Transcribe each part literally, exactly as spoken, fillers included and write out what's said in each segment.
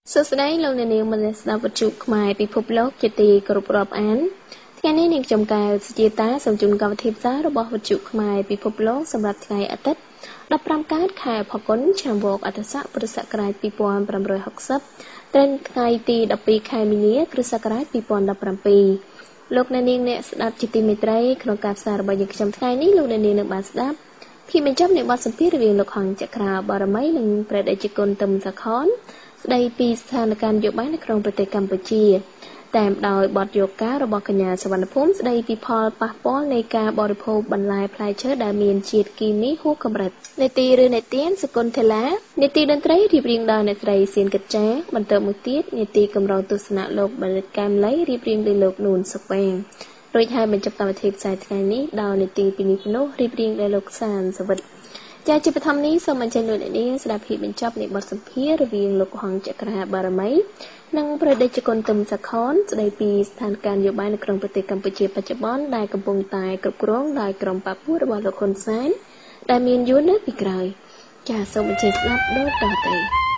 សួស្តីលោកអ្នកនាងមនស្ដាប់វិទ្យុខ្មែរពិភពលោកជាទីគោរពរាប់អានថ្ងៃនេះនាងខ្ញុំកែវសុជាតាសូមជូនកម្មវិធីផ្សាយរបស់វិទ្យុខ្មែរពិភពលោកសម្រាប់ថ្ងៃអាទិត្យដប់ប្រាំកើតខែផល្គុនឆ្នាំវកអត្តស័កពុរសករាជពីរពាន់ប្រាំរយហកសិបត្រូវថ្ងៃទីដប់ពីរខែមីនាគ្រិស្តសករាជពីរពាន់ដប់ប្រាំពីរលោកអ្នកនាងអ្នកស្ដាប់ជាទីមេត្រីក្នុងការផ្សាយរបស់យើងខ្ញុំថ្ងៃនេះលោកអ្នកនាងនឹងបានស្ដាប់ភាពបញ្ចប់នៃបទសម្ភាសន៍រវាងលោកហងចក្រាបារមីនិងព្រះតេជគុណទឹមសាខនស្ដីពីស្ថានភាពនយោបាយនៅក្នុងប្រទេសកម្ពុជាតាមដោយបទយកការរបស់កញ្ញាសវណ្ណភូមិស្ដីពីផលប៉ះពាល់នៃការបរិភោគបន្លែផ្លែឈើដែលមានជាតិគីមីហួសកម្រិតនេតិឬនេតិសកុនធីឡានេតិតន្ត្រីរៀបរៀងដោយអ្នកស្រីសៀនកិច្ចចាបន្តមួយទៀតនេតិកម្រងទស្សនៈលោកបណ្ឌិតកែមលីរៀបរៀងដោយលោកនួនសុកវែងរួចហើយបញ្ចប់កម្មវិធីផ្សាយថ្ងៃនេះដោយនេតិពីនេះពីនោះរៀបរៀងដោយលោកសានសវិតជាជាបឋមនេះសូមអញ្ជើញលោកអ្នកនាងស្ដាប់ភាពបញ្ចប់នៃបទសម្ភាសន៍រវាងលោកហងចក្រាបារមីនិងព្រះតេជគុណទឹមសាខនស្ដីពីស្ថានភាពនយោបាយនៅក្នុងប្រទេសកម្ពុជាបច្ចុប្បន្នដែលកំពុងតែគ្រប់គ្រងដោយក្រុមបពុះរបស់លោកហ៊ុនសែនដែលមានយួននៅពីក្រោយចាសសូមអញ្ជើញស្ដាប់ដូចតទៅ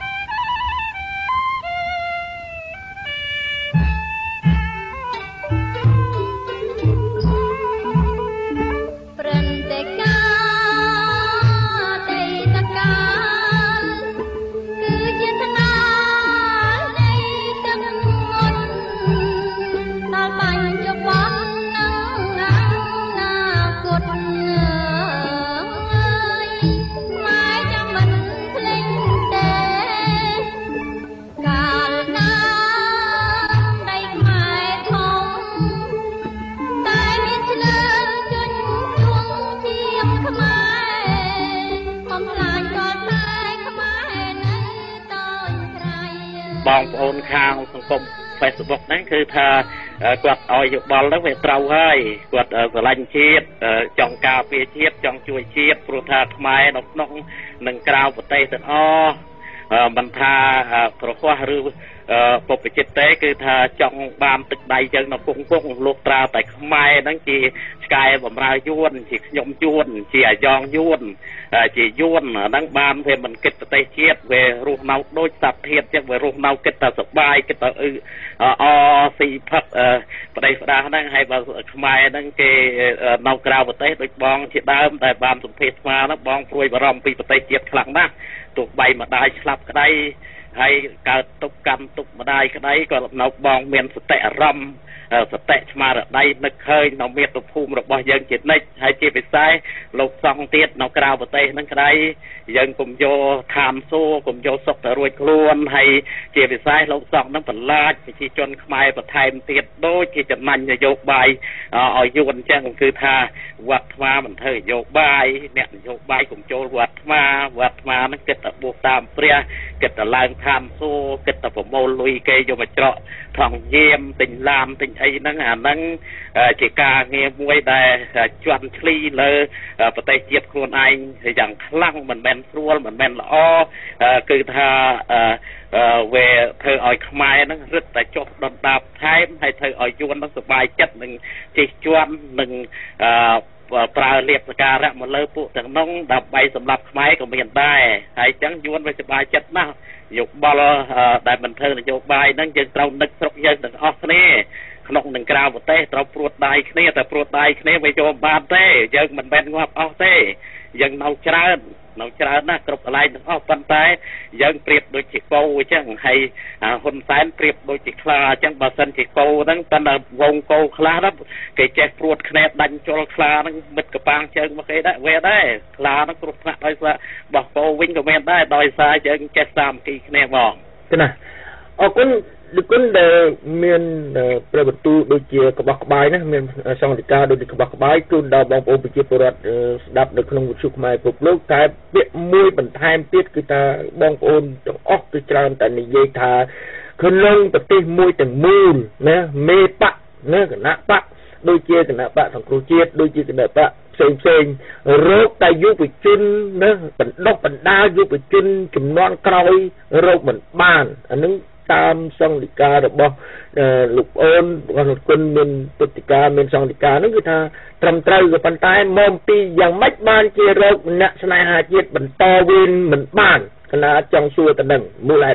បងប្អូនខាងសង្គម Facebook ហ្នឹងគឺថាគាត់ឲ្យយោបល់ហ្នឹងវាត្រូវហើយគាត់ស្រឡាញ់ជាតិចង់ការពារជាតិចង់ជួយជាតិព្រោះថាខ្មែរនៅក្នុងនិងក្រៅប្រទេសទាំងអស់មិនថាប្រហោះឬពុបចិត្តទេគឺថាចង់បានទឹកដៃយើងនៅគង់គង់លោកត្រាតែខ្មែរហ្នឹងជាឆ្កែបំរើយួនជាខ្ញុំយួនជាអាយ៉ងយួនជាយួនហ្នឹងបានវាមិនគិតប្រទេសជាតិវារស់នៅដូចសត្វធាតុចឹងវារស់នៅគិតតែសុបាយគិតតែអស៊ីផឹកប្រទេសផ្ដាស់ហ្នឹងហើយបើខ្មែរហ្នឹងគេនៅក្រៅប្រទេសដូចបងជាដើមតែបានសម្ភាសស្មាហ្នឹងបងព្រួយបារម្ភពីប្រទេសជាតិខ្លាំងណាស់ទោះបីម្ដាយឆ្លាប់ក្តីហើយកើតទុកកម្មទុកម្ដាយក្តីក៏នៅបងមានសតិអារម្មណ៍សតិស្មារតីនឹកឃើញនៅមាតុភូមិរបស់យើងជានិច្ចហើយជាពិសេសលោកសង្ឃទៀតនៅក្រៅប្រទេសហ្នឹងក្តីយើងកុំយកឋានសួគ៌កុំយកសុខទៅរួចខ្លួនហើយជាពិសេសលោកសង្ឃហ្នឹងបន្លាចប្រជាជនខ្មែរបន្ថែមទៀតដូចជាចំណាញ់នយោបាយឲ្យយួនអញ្ចឹងគឺថាវត្តថ្មមិនធ្វើនយោបាយអ្នកនយោបាយកុំចូលវត្តថ្មវត្តថ្មហ្នឹងគិតតែបួសតាមព្រះគិតតែឡើងឋានសួគ៌គិតតែប្រមូលលុយគេយកមកច្រកថងយាមទិញឡានទិញអីហ្នឹងអាហ្នឹងជាការងារមួយដែលជន់ឈ្លីលើប្រទេសជាតិខ្លួនឯងយ៉ាងខ្លាំងមិនមែនស្រួលមិនមែនល្អគឺថាវាធ្វើឲ្យខ្មែរហ្នឹងរឹតតែចុះដុនដាបថែមហើយធ្វើឲ្យយួនហ្នឹងសុបាយចិត្តនឹងជិះជាន់នឹងប្រើលៀបសការៈមកលើពួកទាំងនោះដើម្បីសម្រាប់ខ្មែរក៏មានដែរហើយអញ្ចឹងយួនវាសុបាយចិត្តណាស់យោបល់ដែលមិនធ្វើនយោបាយហ្នឹងយើងត្រូវនឹកស្រុកយើងទាំងអស់គ្នាក្នុងនឹងក្រៅប្រទេសត្រូវព្រួតដៃគ្នាតែព្រួតដៃគ្នាវាយកបានទេយើងមិនមែនងាប់អស់ទេយើងនៅច្រើននៅច្រើនណាស់គ្រប់កន្លែងទាំងអស់ប៉ុន្តែយើងប្រៀបដូចជាគោអញ្ចឹងហើយហ៊ុនសែនប្រៀបដូចជាខ្លាអញ្ចឹងបើសិនជាគោហ្នឹងប៉ុន្តែវងគោខ្លះហ្នឹងគេចេះព្រួតគ្នាដាច់ជល់ខ្លាហ្នឹងមិត្តកប៉ាងជើងមកគេដែរវាដែរខ្លាហ្នឹងគ្រោះថ្នាក់ដោយសារបោះគោវិញក៏មានដែរដោយសារយើងចេះសាមគ្គីគ្នាហ្មងណាអរគុណលោកគុណដែលមានប្រវត្តិដូចជាក្បោះក្បាយណាមានសង្ឃិកាដូចជាក្បោះក្បាយជូនដល់បងប្អូនប្រជាពលរដ្ឋស្ដាប់នៅក្នុងវិទ្យុខ្មែរពិភពលោកតែពាក្យមួយបន្ថែមទៀតគឺថាបងប្អូនទាំងអស់គឺច្រើនតែនិយាយថាក្នុងប្រទេសមួយទាំងមូលណាមេបកណាគណៈបកដូចជាគណៈបកសង្គ្រោះជាតិដូចជាគណៈបកផ្សេងផ្សេងរោគតែយុវជនណាបណ្ដុះបណ្ដាលយុវជនចំនួនក្រោយរោគមិនបានអានឹងតាមសង្ឃិការបស់លោកអូនរបស់លោកគុណមានពុទ្ធិកាមានសង្ឃិកាហ្នឹងគឺថាត្រឹមត្រូវក៏ប៉ុន្តែមកពីយ៉ាងម៉េចបានជារោគអ្នកស្នេហាជាតិបន្តវេនមិនបានគណៈចង់សួរទៅនឹងមូលហេតុអី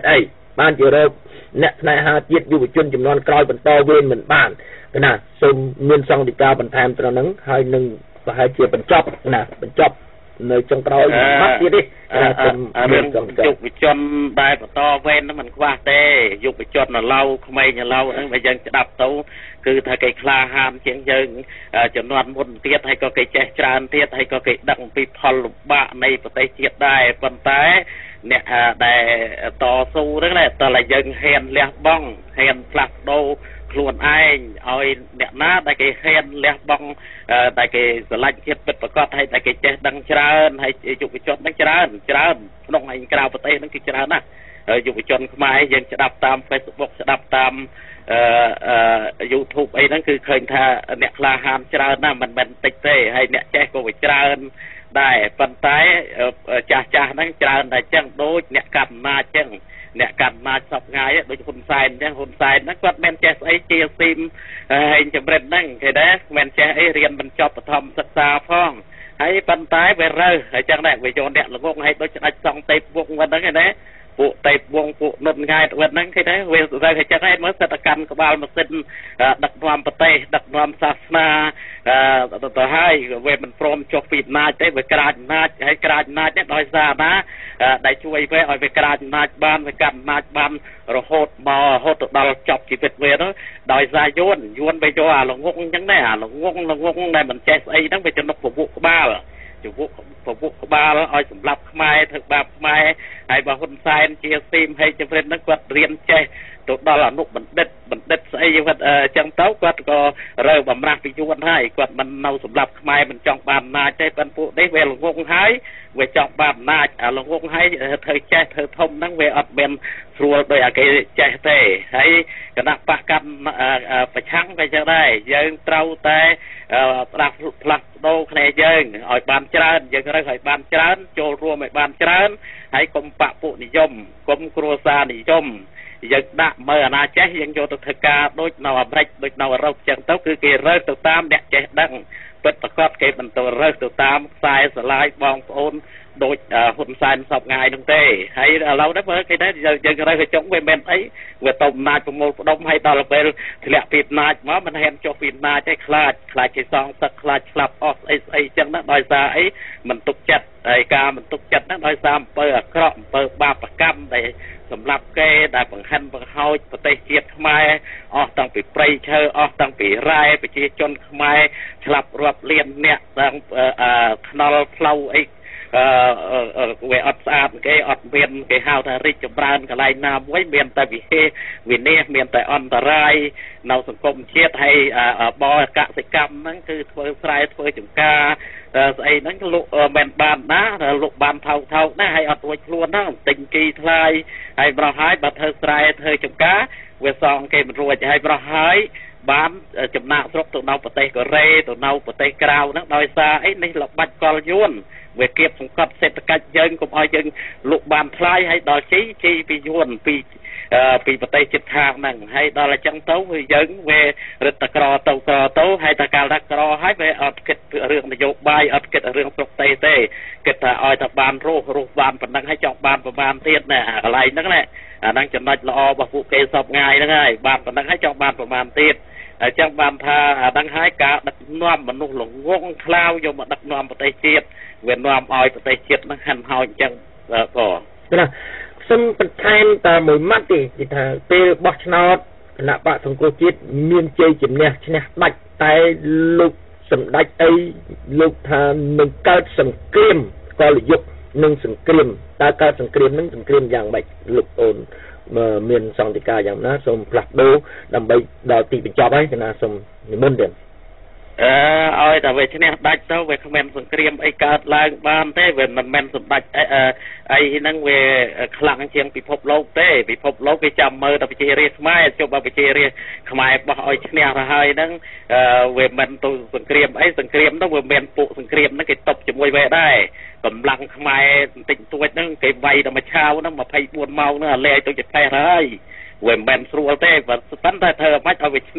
បានជារកអ្នកស្នេហាជាតិយុវជនចំនួនក្រោយបន្តវេនមិនបានណាសូមមានសង្ឃដីកាបន្ថែមត្រឹមហ្នឹងហើយនឹងប្រហែលជាបញ្ចប់ណាបញ្ចប់នៅចុងក្រោយបាត់ទៀតទេសូមមានយុវជនដែលបន្តវេនហ្នឹងមិនខ្វះទេយុវជននៅឡៅក្មេងនៅឡៅហ្នឹងបើយើងស្ដាប់ទៅគឺថាគេក្លាហានជាងយើងចំនួនមុនទៀតហើយក៏គេចេះច្រើនទៀតហើយក៏គេដឹងពីផលលំបាកនៃប្រទេសជាតិដែរប៉ុន្តែអ្នកដែលតស៊ូហ្នឹងតែតែយើងហ៊ានលះបង់ហ៊ានផ្លាស់ប្ដូរខ្លួនឯងឲ្យអ្នកណាដែលគេហ៊ានលះបង់តែគេស្រឡាញ់ជាតិពិតប្រាកដហើយតែគេចេះដឹងច្រើនហើយយុវជនហ្នឹងច្រើនច្រើនក្នុងឯក្រៅប្រទេសហ្នឹងគឺច្រើនណាស់យុវជនខ្មែរយើងស្ដាប់តាម Facebook ស្ដាប់តាមអឺ YouTube អីហ្នឹងគឺឃើញថាអ្នកក្លាហានច្រើនណាស់មិនមែនតិចទេហើយអ្នកចេះក៏វាច្រើនដែរប៉ុន្តែចាស់ចាស់ហ្នឹងច្រើនតែចឹងដូចអ្នកកាន់អំណាចចឹងអ្នកកាន់អំណាចសពថ្ងៃដូចហ៊ុនសែនអញ្ចឹងហ៊ុនសែនហ្នឹងគាត់មិនចេះស្អីជាស៊ីមហើយចម្រិតហ្នឹងគេដែរមិនចេះអីរៀនបញ្ចប់បឋមសិក្សាផងហើយប៉ុន្តែវារើសហើយចឹងដែរវាយកអ្នកល្ងងហើយដូចស្ដេចសង្ឃទេពវង្សហ្នឹងឯណាពួកទេពវង្សពួកនុនងាយទៅហ្នឹងគេដែរវាទៅហើយចឹងហើយមើលសិតកម្មក្បាលម៉ាស៊ីនដឹកនាំប្រទេសដឹកនាំសាសនាទៅហើយវាមិនព្រមចុះពីអំណាចទេវាក្រាចអំណាចហើយក្រាចអំណាចនេះដោយសារណាដែលជួយវាឲ្យវាក្រាចអំណាចបានវាកាត់អំណាចបានរហូតមករហូតទៅដល់ចប់ជីវិតវាទៅដោយសារយួនយួនវាយកអាល្ងងអញ្ចឹងដែរអាល្ងងល្ងងដែលមិនចេះស្អីហ្នឹងវាចំណុកពពុះក្បាលជំវុកពពុះក្បាលឲ្យសម្រាប់ខ្មែរធ្វើបាបខ្មែរហើយបើហ៊ុនសែនជាស៊ីមហេតុចម្រិតហ្នឹងគាត់រៀនចេះទៅដល់អនុបណ្ឌិតបណ្ឌិតស្អីគាត់អញ្ចឹងទៅគាត់ក៏រើបំរាស់ពីយួនហើយគាត់មិននៅសម្រាប់ខ្មែរមិនចង់បានអំណាចទេប៉ុន្តែពួកនេះវាល្ងងហើយវាចង់បានអំណាចអាល្ងងហើយធ្វើចេះធ្វើធំហ្នឹងវាអត់មានស្រួលដោយអាគេចេះទេហើយគណៈបកកម្មប្រឆាំងក៏ចឹងដែរយើងត្រូវតែផ្លាស់ផ្លាស់ប្ដូរគ្នាយើងឲ្យបានច្រើនយើងរើសឲ្យបានច្រើនចូលរួមឲ្យបានច្រើនហើយកុំបពុនិយមកុំគ្រួសារនិយមយើងដាក់មើលអាណាចេះយើងយកទៅធ្វើការដូចនៅអាមេរិកដូចនៅអឺរ៉ុបចឹងទៅគឺគេរើសទៅតាមអ្នកចេះដឹងពិតប្រាកដគេមិនទៅរើសទៅតាមខ្សែស្រឡាយបងប្អូនដូចហ៊ុនសែនសពថ្ងៃហ្នឹងទេហើយឥឡូវនេះមើលគេដែរយើងរើសចុងវាមិនអីវាទៅអំណាចប្រមូលផ្ដុំហើយដល់ពេលធ្លាក់ពីអំណាចមកមិនហ៊ានចុះពីអំណាចទេខ្លាចខ្លាចគេសងសឹកខ្លាចស្លាប់អស់ស្អីស្អីចឹងណាដោយសារអីមិនទុកចិត្តហើយការមិនទុកចិត្តហ្នឹងដោយសារអំពើអាក្រក់អំពើបាបកម្មដែលសម្រាប់គេដែលបង្ហិនបង្ហោចប្រទេសជាតិខ្មែរអស់តាំងពីព្រៃឈើអស់តាំងពីរ៉ែប្រជាជនខ្មែរឆ្លាប់រាប់លានអ្នកទាំងថ្នល់ផ្លូវអីអឺវាអត់ស្អាតគេអត់មានគេហៅថារីកចម្រើនកន្លែងណាមួយមានតែវិហេវិនាសមានតែអន្តរាយនៅសង្គមជាតិហើយបរកសិកម្មហ្នឹងគឺធ្វើស្រែធ្វើចម្ការស្អីហ្នឹងលក់មិនបានណាលក់បានថោកថោកណាស់ហើយអត់រួចខ្លួនហ្នឹងទិញគីថ្លៃហើយប្រហែលបើធ្វើស្រែធ្វើចម្ការវាសងគេមិនរួចហើយប្រហែលបានចំណាក់ស្រុកទៅនៅប្រទេសកូរ៉េទៅនៅប្រទេសក្រៅហ្នឹងដោយសារអីនេះល្បាច់កលយួនវាគៀបសង្កត់សេដ្ឋកិច្ចយើងកុំឲ្យយើងលក់បានថ្លៃហើយដល់ជីជីពីយួនពីពីប្រទេសជិតខាងហ្នឹងហើយដល់អញ្ចឹងទៅយើងវារឹតតែក្រទៅក្រទៅហើយតែកាលថាក្រហើយវាអត់គិតរឿងនយោបាយអត់គិតរឿងស្រុកទេទេគិតថាឲ្យតែបានរស់រស់បានប៉ុណ្ណឹងហើយចង់បានប្រមាណទៀតណាកន្លែងហ្នឹងណាអាហ្នឹងចំណុចល្អរបស់ពួកគេសពថ្ងៃហ្នឹងហើយបានប៉ុណ្ណឹងហើយចង់បានប្រមាណទៀតអញ្ចឹងបានថាអាហ្នឹងហើយការដឹកនាំមនុស្សល្ងងខ្លៅយកមកដឹកនាំប្រទេសជាតិវានាំឲ្យប្រទេសជាតិហ្នឹងហាន់ហោចអញ្ចឹងក៏ណាសូមបន្ថែមតែមួយម៉ាត់ទេគឺថាពេលបោះឆ្នោតគណៈបកសង្គ្រោះជាតិមានជ័យជំនះឈ្នះដាច់តែលោកសម្ដេចអីលោកថានឹងកើតសង្គ្រាមកលយុគនឹងសង្គ្រាមតើកើតសង្គ្រាមនឹងសង្គ្រាមយ៉ាងម៉េចលោកអូនមានសង្កេតការយ៉ាងណាសូមផ្លាស់ប្ដូរដើម្បីដល់ទីបញ្ចប់ហើយគណៈសូមនិមន្តទៀតអឺឲ្យតែវាឈ្នះដាច់ទៅវាគ្មានសង្គ្រាមអីកើតឡើងបានទេវាមិនមែនសម្ដេចអីហ្នឹងវាខ្លាំងជាងពិភពលោកទេពិភពលោកគេចាំមើលតែប្រជារាស្ត្រខ្មែរជប់បើប្រជារាស្ត្រខ្មែរបោះឲ្យឈ្នះទៅហើយហ្នឹងវាមិនទៅសង្គ្រាមអីសង្គ្រាមហ្នឹងវាមានពួកសង្គ្រាមហ្នឹងគេតបជាមួយវាដែរកម្លាំងខ្មែរបន្តិចតួចហ្នឹងគេវាយតែមួយឆាវហ្នឹងម្ភៃបួនម៉ោងហ្នឹងអាលែងទៅជាផេះហើយវាមិនមែនស្រួលទេប៉ុន្តែធ្វើអ្វីឲ្យវាឈ្នះ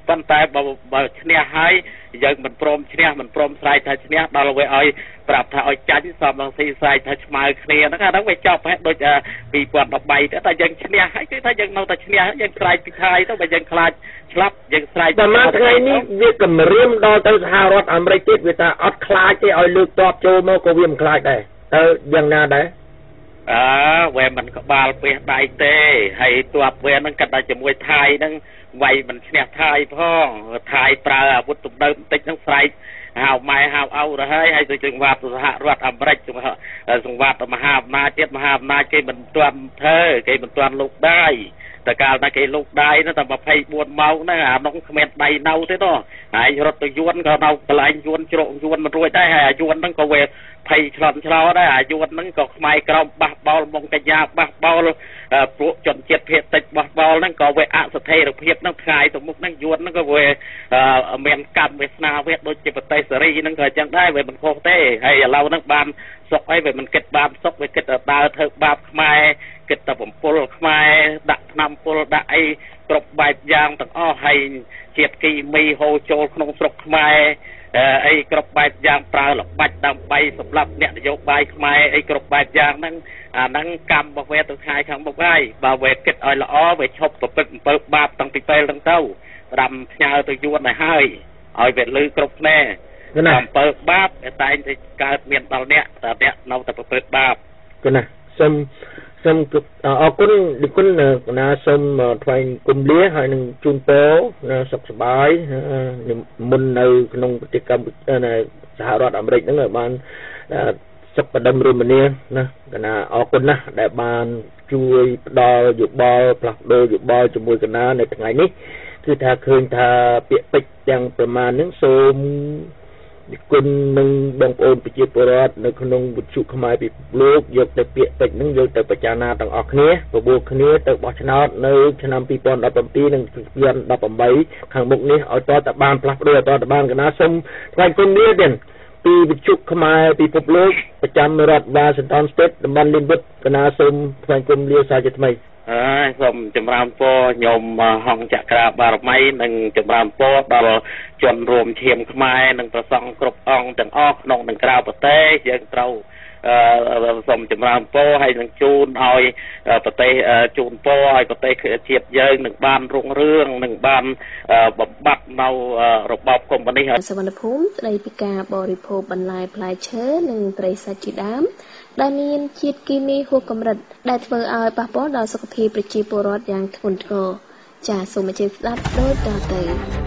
ប៉ុន្តែបើបើឈ្នះហើយយើងមិនព្រមឈ្នះមិនព្រមស្រែកថាឈ្នះដល់វាឲ្យប្រាប់ថាឲ្យចាញ់សំឡងស៊ីស្រែកថាឆ្មើគ្នាហ្នឹងអាហ្នឹងវាចប់ហើយដូចពីរពាន់ដប់បីទៅតែយើងឈ្នះហើយគឺថាយើងនៅតែឈ្នះយើងស្រែកពីថៃទៅបើយើងខ្លាចឆ្លាប់យើងស្រែកតែមកថ្ងៃនេះវាគម្រាមដល់ទៅសហរដ្ឋអាមេរិកទៀតវាថាអត់ខ្លាចទេឲ្យលើកតបចូលមកក៏វាមិនខ្លាចដែរទៅយ៉ាងណាដែរអើវ៉ែមិនក្បាលពេះដៃទេហើយទ័ពវ៉ែហ្នឹងកាត់តែជាមួយថៃហ្នឹងវាយមិនឈ្នះថៃផងថៃប្រើអាវុធទំនើបបន្តិចហ្នឹងស្រែកហៅម៉ែហៅអ៊ៅទៅហើយហើយទៅចង្វាត់សហរដ្ឋអាមេរិកចង្វាត់មហាអំណាចទៀតមហាអំណាចគេមិនទាន់ធ្វើគេមិនទាន់លោកដៃតែកាលណាគេលោកដៃតែยี่สิบสี่ម៉ោងហ្នឹងអានោះគ្មានដៃនៅទេនោះហើយរត់ទៅយួនក៏នៅកន្លែងយួនជ្រកយួនមិនរួចដែរហើយអាយួនហ្នឹងក៏វាភ័យឆ្លន់ឆ្លោដែរអាយួនហ្នឹងក៏ខ្មៅក្រមបះបោលមកកញ្ញាបះបោលពួកជនជាតិភេទតិចបះបោលហ្នឹងក៏វាអសថិរភាពហ្នឹងថ្ងៃទៅមុខហ្នឹងយួនហ្នឹងក៏វាមានកម្មវាសនាវាដូចជាប្រទេសសេរីហ្នឹងក៏អញ្ចឹងដែរវាមិនខុសទេហើយឥឡូវហ្នឹងបានសុកអីវាមិនគិតបានសុកវាគិតដើរធ្វើបាបខ្មែរគិតតែបំពុលខ្មែរដាក់ថ្នាំពុលដាក់អីគ្រប់បែបយ៉ាងទាំងអស់ហើយជាតិគីមីហូរចូលក្នុងស្រុកខ្មែរអីគ្រប់បែបយ៉ាងប្រើល្បាច់ដើម្បីសម្រាប់អ្នកនយោបាយខ្មែរអីគ្រប់បែបយ៉ាងហ្នឹងអាហ្នឹងកម្មរបស់វាទៅថ្ងៃខាងមុខហើយបើវាគិតឲ្យល្អវាឈប់ប្រព្រឹត្តអំពើបាបតាំងពីពេលហ្នឹងទៅដាំផ្ញើទៅយួនឲ្យហើយឲ្យវាលឺគ្រប់គ្នាអំពើបាបតែងតែកើតមានដល់អ្នកតែអ្នកនៅតែប្រព្រឹត្តបាបគឺណាសូមសូមអរគុណលោកគុណណាសូមថ្លែងគុំលាហើយនឹងជូនពរសុខសប្បាយមុននៅក្នុងប្រទេសកម្ពុជានៅសហរដ្ឋអាមេរិកហ្នឹងឲ្យបានសុខដុមរមនាណាកណាអរគុណណាស់ដែលបានជួយផ្ដល់យោបល់ផ្លាស់ប្ដូរយោបល់ជាមួយកណានៅថ្ងៃនេះគឺថាឃើញថាពាក្យពេចន៍ទាំងប្រមាណហ្នឹងសូមគុណនឹងបងប្អូនប្រជាពលរដ្ឋនៅក្នុងវិទ្យុខ្មែរពិភពលោកយកទៅពាក្យពេចន៍ហ្នឹងយកទៅពិចារណាទាំងអស់គ្នាបបួលគ្នាទៅបោះឆ្នោតនៅឆ្នាំยี่สิบสิบเจ็ดនិងยี่สิบสิบแปดខាងមុខនេះឲ្យតតែបានផ្លាស់ប្ដូរឲ្យតតែបានកណាសូមថ្លែងគុំលាទៀតពីវិទ្យុខ្មែរពិភពលោកប្រចាំរដ្ឋ Washington State តំបន់ Linwood កណាសូមថ្លែងគុំលាសាជាថ្មីអើយសូមចម្រើនពរញោមហងចក្រាបារមីនិងចម្រើនពរដល់ជនរួមឈាមខ្មែរនិងប្រសង់គ្រប់អង្គទាំងអស់ក្នុងនិងក្រៅប្រទេសយើងត្រូវសូមចម្រើនពរហើយនឹងជូនឲ្យប្រទេសជូនពរឲ្យប្រទេសជាតិយើងនឹងបានរុងរឿងនឹងបានបំបត្តិនៅរបបកុម្មុយនីសសវណ្ណភូមិស្ដីពីការបរិភោគបន្លែផ្លែឈើនិងត្រីសាច់ជាដើមដែលមានជាតិគីមីហួសកម្រិតដែលធ្វើឲ្យប៉ះពាល់ដល់សុខភាពប្រជាពលរដ្ឋយ៉ាងធ្ងន់ធ្ងរចាសសូមអញ្ជើញស្ដាប់ដូចតទៅ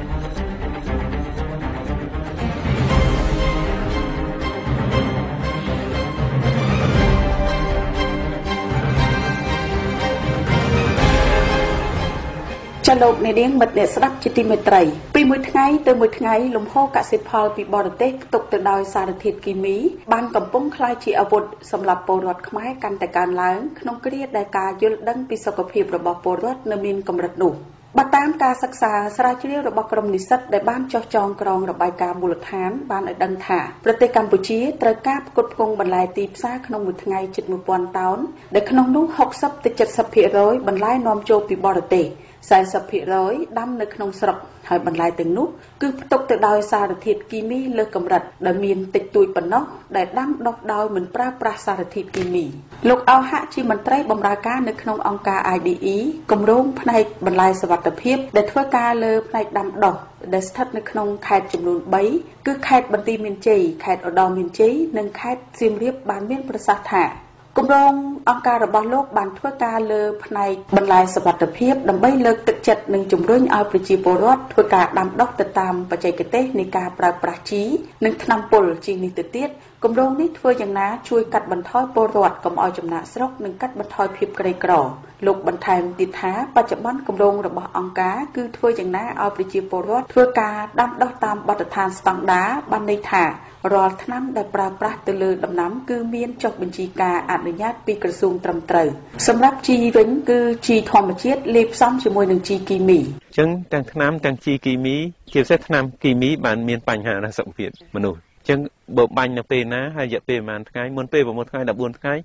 ចលនានាងមិត្តអ្នកស្ដាប់ជាទីមេត្រីពីមួយថ្ងៃទៅមួយថ្ងៃលំហូរកសិផលពីបរទេសផ្ទុកទៅដោយសារធាតុគីមីបានកំពុងក្លាយជាអាវុធសម្រាប់ពលរដ្ឋខ្មែរកាន់តែកើនឡើងក្នុងគ្រាដែលការយល់ដឹងពីសុខភាពរបស់ពលរដ្ឋនៅមានកម្រិតនោះបើតាមការសិក្សាស្រាវជ្រាវរបស់ក្រុមនិស្សិតដែលបានចុះចងក្រងរបាយការណ៍មូលដ្ឋានបានឲ្យដឹងថាប្រទេសកម្ពុជាត្រូវការផ្គត់ផ្គង់បន្លែទីផ្សារក្នុងមួយថ្ងៃជិតមួយពាន់តោនដែលក្នុងនោះหกสิบទៅเจ็ดสิบភាគរយបន្លែនាំចូលពីបរទេសสี่สิบភាគរយដាំនៅក្នុងស្រុកហើយបន្លែទាំងនោះគឺផ្ទុកទៅដោយសារធាតុគីមីលើសកម្រិតដែលមានតិចតួចប៉ុណ្ណោះដែលដាំដុះដោយមិនប្រើប្រាស់សារធាតុគីមីលោកអោហៈជាមន្ត្រីបម្រើការនៅក្នុងអង្គការ I D E គម្រោងផ្នែកបន្លែសុវត្ថិភាពដែលធ្វើការលើផ្នែកដាំដុះដែលស្ថិតនៅក្នុងខេត្តចំនួនបីគឺខេត្តបន្ទាយមានជ័យខេត្តឧត្តរមានជ័យនិងខេត្តសៀមរាបបានមានប្រសាសន៍ថាគម្រោងអង្គការរបស់លោកបានធ្វើការលើផ្នែកបន្លែសុវត្ថិភាពដើម្បីលើកទឹកចិត្តនិងជំរុញឲ្យប្រជាពលរដ្ឋធ្វើការដាំដុះទៅតាមបច្ចេកទេសនៃការប្រើប្រាស់ជីនិងថ្នាំពុលជាងនេះទៅទៀតគម្រោងនេះធ្វើយ៉ាងណាជួយកាត់បន្ថយពលរដ្ឋកុំឲ្យចំណាកស្រុកនិងកាត់បន្ថយភាពក្រីក្រលោកបន្ថែមទៀតថាបច្ចុប្បន្នគម្រោងរបស់អង្គការគឺធ្វើយ៉ាងណាឲ្យប្រជាពលរដ្ឋធ្វើការដាំដុះតាមបទដ្ឋានស្តង់ដារបានន័យថារាល់ថ្នាំដែលប្រើប្រាស់ទៅលើដំណាំគឺមានចុះបញ្ជីការអនុញ្ញាតពីក្រសួងត្រឹមត្រូវសម្រាប់ជីវិញគឺជីធម្មជាតិលាយផ្សំជាមួយនឹងជីគីមីអញ្ចឹងទាំងថ្នាំទាំងជីគីមីជាពិសេសថ្នាំគីមីបានមានបញ្ហាដល់សុខភាពមនុស្សអញ្ចឹងបើបាញ់នៅពេលណាហើយរយៈពេលប្រហែលថ្ងៃមុនពេលប្រហែលថ្ងៃដប់បួនថ្ងៃ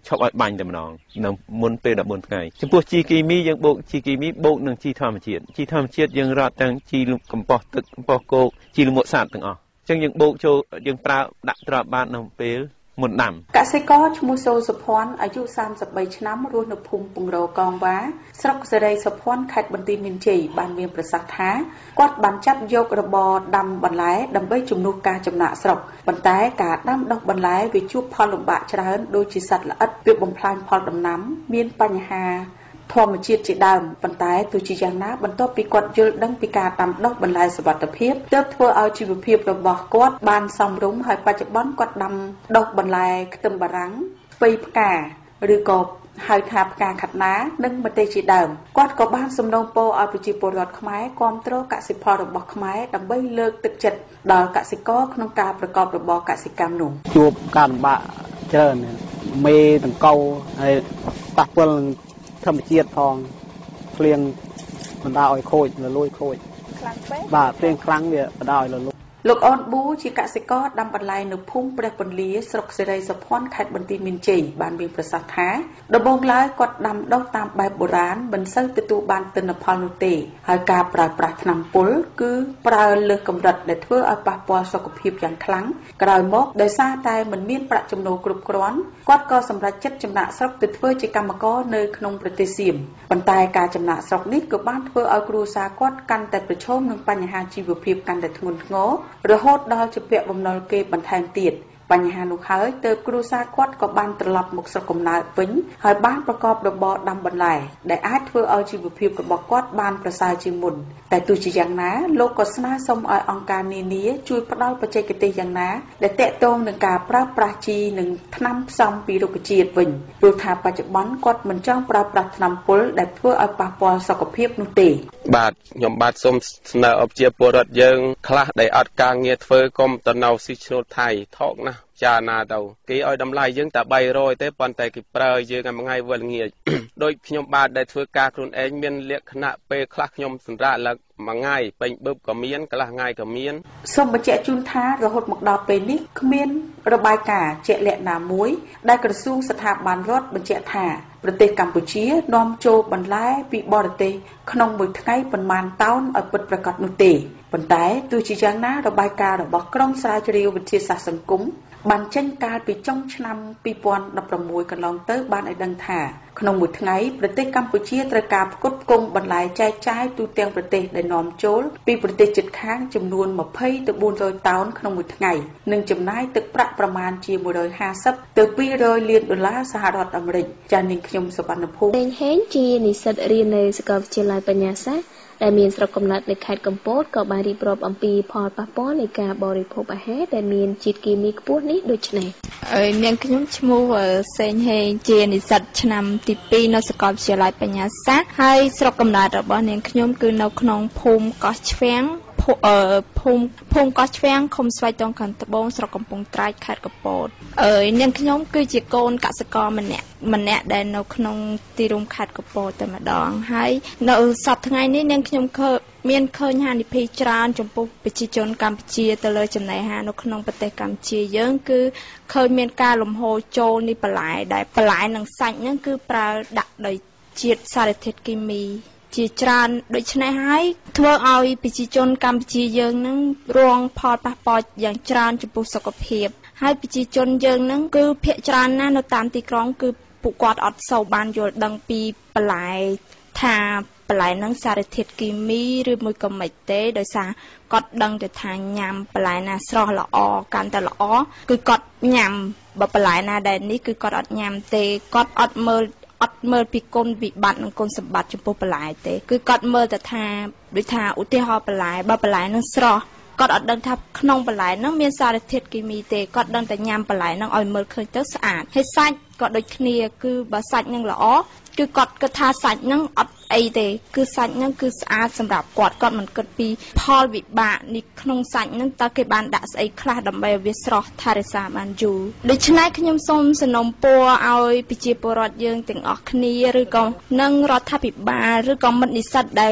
ឈប់ឲ្យបាញ់តែម្ដងនៅមុនពេល14ថ្ងៃចំពោះជីគីមីយើងបូកជីគីមីបូកនឹងជីធម្មជាតិជីធម្មជាតិយើងរត់ទាំងជីកំប៉ុស្តទឹកកំប៉ុស្តគោកជីលមកសត្វទាំងអស់អញ្ចឹងយើងបូកចូលយើងប្រើដាក់ទ្រាប់បាននៅពេលមុនដាំកសិករឈ្មោះសូសុភ័ណ្ឌអាយុសាមសិបបីឆ្នាំរស់នៅភូមិពងរកងវ៉ាស្រុកសេរីសុភ័ណ្ឌខេត្តបន្ទាយមានជ័យបានមានប្រសាសន៍ថាគាត់បានចាប់យករបរដាំបន្លែដើម្បីជំនួសការចំណាក់ស្រុកប៉ុន្តែការដាំដុះបន្លែវាជួបផលលំបាកច្រើនដូចជាសត្វល្អិតវាបំផ្លាញផលដំណាំមានបញ្ហាធម្មជាតិជាដើមប៉ុន្តែទោះជាយ៉ាងណាបន្ទាប់ពីគាត់យល់ដឹងពីការដាំដុះបន្លែសុវត្ថិភាពទើបធ្វើឲ្យជីវភាពរបស់គាត់បានសមរម្យហើយបច្ចុប្បន្នគាត់ដាំដុះបន្លែខ្ទឹមបារាំងស្ពៃផ្កាឬក៏ហៅថាផ្កាខាត់ណានិងម្ទេសជាដើមគាត់ក៏បានសំណូមពរឲ្យប្រជាពលរដ្ឋខ្មែរគាំទ្រកសិផលរបស់ខ្មែរដើម្បីលើកទឹកចិត្តដល់កសិករក្នុងការប្រកបរបរកសិកម្មនោះជួបការលំបាកច្រើនមេតង្កូវហើយប៉ះពាល់ធម្មជាតិផងភ្លៀងបណ្ដាលឲ្យខូចរលួយខូចខ្លាំងពេកបាទភ្លៀងខ្លាំងវាបណ្ដាលឲ្យរលួយលោកអូនប៊ូជាកសិករដាំបន្លែនៅភូមិព្រះពន្លាស្រុកសេរីសុភ័ណ្ឌខេត្តបន្ទាយមានជ័យបានមានប្រសាសន៍ថាដំបូងឡើយគាត់ដាំដុះតាមបែបបុរាណមិនសូវទទួលបានទិន្នផលនោះទេហើយការប្រើប្រាស់ថ្នាំពុលគឺប្រើលើសកម្រិតដែលធ្វើឲ្យប៉ះពាល់សុខភាពយ៉ាងខ្លាំងក្រោយមកដោយសារតែមិនមានប្រាក់ចំណូលគ្រប់គ្រាន់គាត់ក៏សម្រេចចិត្តចំណាក់ស្រុកទៅធ្វើជាកម្មករនៅក្នុងប្រទេសសៀមប៉ុន្តែការចំណាក់ស្រុកនេះក៏បានធ្វើឲ្យគ្រួសារគាត់កាន់តែប្រឈមនឹងបញ្ហាជីវភាពកាន់តែធ្ងន់ធ្ងររហូតដល់ជាពាក់បំណុលគេបន្ថែមទៀតបញ្ហានោះហើយទើបគ្រួសារគាត់ក៏បានត្រឡប់មកស្រុកកំណើតវិញហើយបានប្រកបរបរដាំបន្លែដែលអាចធ្វើឲ្យជីវភាពរបស់គាត់បានប្រសើរជាងមុនតែទោះជាយ៉ាងណាលោកក៏ស្នើសុំឲ្យអង្គការនានាជួយផ្ដល់បច្ចេកទេសយ៉ាងណាដែលតាក់ទងនឹងការប្រើប្រាស់ជីនិងថ្នាំផ្សំពីរុក្ខជាតិវិញព្រោះថាបច្ចុប្បន្នគាត់មិនចង់ប្រើប្រាស់ថ្នាំពុលដែលធ្វើឲ្យប៉ះពាល់សុខភាពនោះទេបាទខ្ញុំបាទសូមស្នើអបជាពលរដ្ឋយើងខ្លះដែលអត់ការងារធ្វើកុំទៅនៅស៊ីឈ្នួលថៃថោកណាស់ចាណាទៅគេឲ្យតម្លៃយើងតែបីរយទេប៉ុន្តែគេប្រើយើងឲ្យមួយថ្ងៃវិលងាយដូចខ្ញុំបាទដែលធ្វើការខ្លួនឯងមានលក្ខណៈពេលខ្លះខ្ញុំសម្រាប់ឡើងមួយថ្ងៃពេញបឹបក៏មានកន្លះថ្ងៃក៏មានសូមបញ្ជាក់ជូនថារហូតមកដល់ពេលនេះគ្មានរបាយការណ៍ជាក់លាក់ណាមួយដែលក្រសួងស្ថាប័នរដ្ឋបញ្ជាក់ថាប្រទេសកម្ពុជានាំចូលបន្លែពីបរទេសក្នុងមួយថ្ងៃប៉ុន្មានតោនឲ្យពិតប្រាកដនោះទេប៉ុន្តែទោះជាយ៉ាងណារបាយការណ៍របស់ក្រុមស្រាវជ្រាវវិទ្យាសាស្ត្រសង្គមបានចេញកាលពីចុងឆ្នាំពីរពាន់ដប់ប្រាំមួយកន្លងទៅបានឲ្យដឹងថាក្នុងមួយថ្ងៃប្រទេសកម្ពុជាត្រូវការផ្គត់ផ្គង់បន្លែចែកចាយទូទាំងប្រទេសដែលនាំចូលពីប្រទេសជិតខាងចំនួនម្ភៃទៅបួនរយតោនក្នុងមួយថ្ងៃនិងចំណាយទឹកប្រាក់ប្រមាណជាមួយរយហាសិបទៅពីររយលានដុល្លារសហរដ្ឋអាមេរិកចា៎នាងខ្ញុំសុវណ្ណភូមិហេងហេងជានិស្សិតរៀននៅសាកលវិទ្យាល័យបញ្ញាសាស្ត្រដែលមានស្រុកកំណើតនៅខេត្តកំពតក៏បានរៀបរាប់អំពីផលប៉ះពាល់នៃការបរិភោគអាហារដែលមានជាតិគីមីខ្ពស់នេះដូចនេះហើយនាងខ្ញុំឈ្មោះសេងហេងជានិស្សិតឆ្នាំទីពីរនៅសាកលវិទ្យាល័យបញ្ញាសាស្ត្រហើយស្រុកកំណើតរបស់នាងខ្ញុំគឺនៅក្នុងភូមិកោះឆ្វាំងភូមិភូមិកោះឆ្វាំងឃុំស្វាយតងខាងត្បូងស្រុកកំពង់ត្រាចខេត្តកំពតអើយនាងខ្ញុំគឺជាកូនកសិករម្នាក់ម្នាក់ដែលនៅក្នុងទីរួមខេត្តកំពតតែម្ដងហើយនៅសប្តាហ៍ថ្ងៃនេះនាងខ្ញុំឃើញមានឃើញហានិភ័យច្រើនចំពោះប្រជាជនកម្ពុជាទៅលើចំណីអាហារនៅក្នុងប្រទេសកម្ពុជាយើងគឺឃើញមានការលំហូរចូលនៃបន្លែដែលបន្លែនិងសាច់ហ្នឹងគឺប្រើដាក់ដោយជាតិសារធាតុគីមីជាច្រើនដូច្នេះហើយធ្វើឲ្យប្រជាជនកម្ពុជាយើងនឹងរងផលប៉ះពាល់យ៉ាងច្រើនចំពោះសុខភាពហើយប្រជាជនយើងនឹងគឺភាគច្រើនណាស់នៅតាមទីក្រុងគឺពួកគាត់អត់សូវបានយល់ដឹងពីបន្លែថាបន្លែនឹងសារធាតុគីមីឬមួយក៏មិនទេដោយសារគាត់ដឹងតែថាញ៉ាំបន្លែណាស្រស់ល្អកាន់តែល្អគឺគាត់ញ៉ាំបើបន្លែណាដែលនេះគឺគាត់អត់ញ៉ាំទេគាត់អត់មើលអត់មើលពីគុណវិបត្តិនិងគុណសម្បត្តិចំពោះបន្លែទេគឺគាត់មើលតែថាដូចថាឧទាហរណ៍បន្លែបើបន្លែនឹងស្រស់គាត់អត់ដឹងថាក្នុងបន្លែនឹងមានសារធាតុគីមីទេគាត់ដឹងតែញ៉ាំបន្លែនឹងឲ្យមើលឃើញទៅស្អាតហើយសាច់ក៏ដូចគ្នាគឺបើសាច់នឹងល្អគឺគាត់គិតថាសាច់នឹងអត់អីទេគឺសាច់នឹងគឺស្អាតសម្រាប់គាត់គាត់មិនគិតពីផលវិបាកនេះក្នុងសាច់នឹងតើគេបានដាក់ស្អីខ្លះដើម្បីឲ្យវាស្រស់ថែរក្សាបានយូរដូច្នេះខ្ញុំសូមសំណូមពរឲ្យប្រជាពលរដ្ឋយើងទាំងអស់គ្នាឬក៏នឹងរដ្ឋាភិបាលឬក៏មិត្តនិស្សិតដែល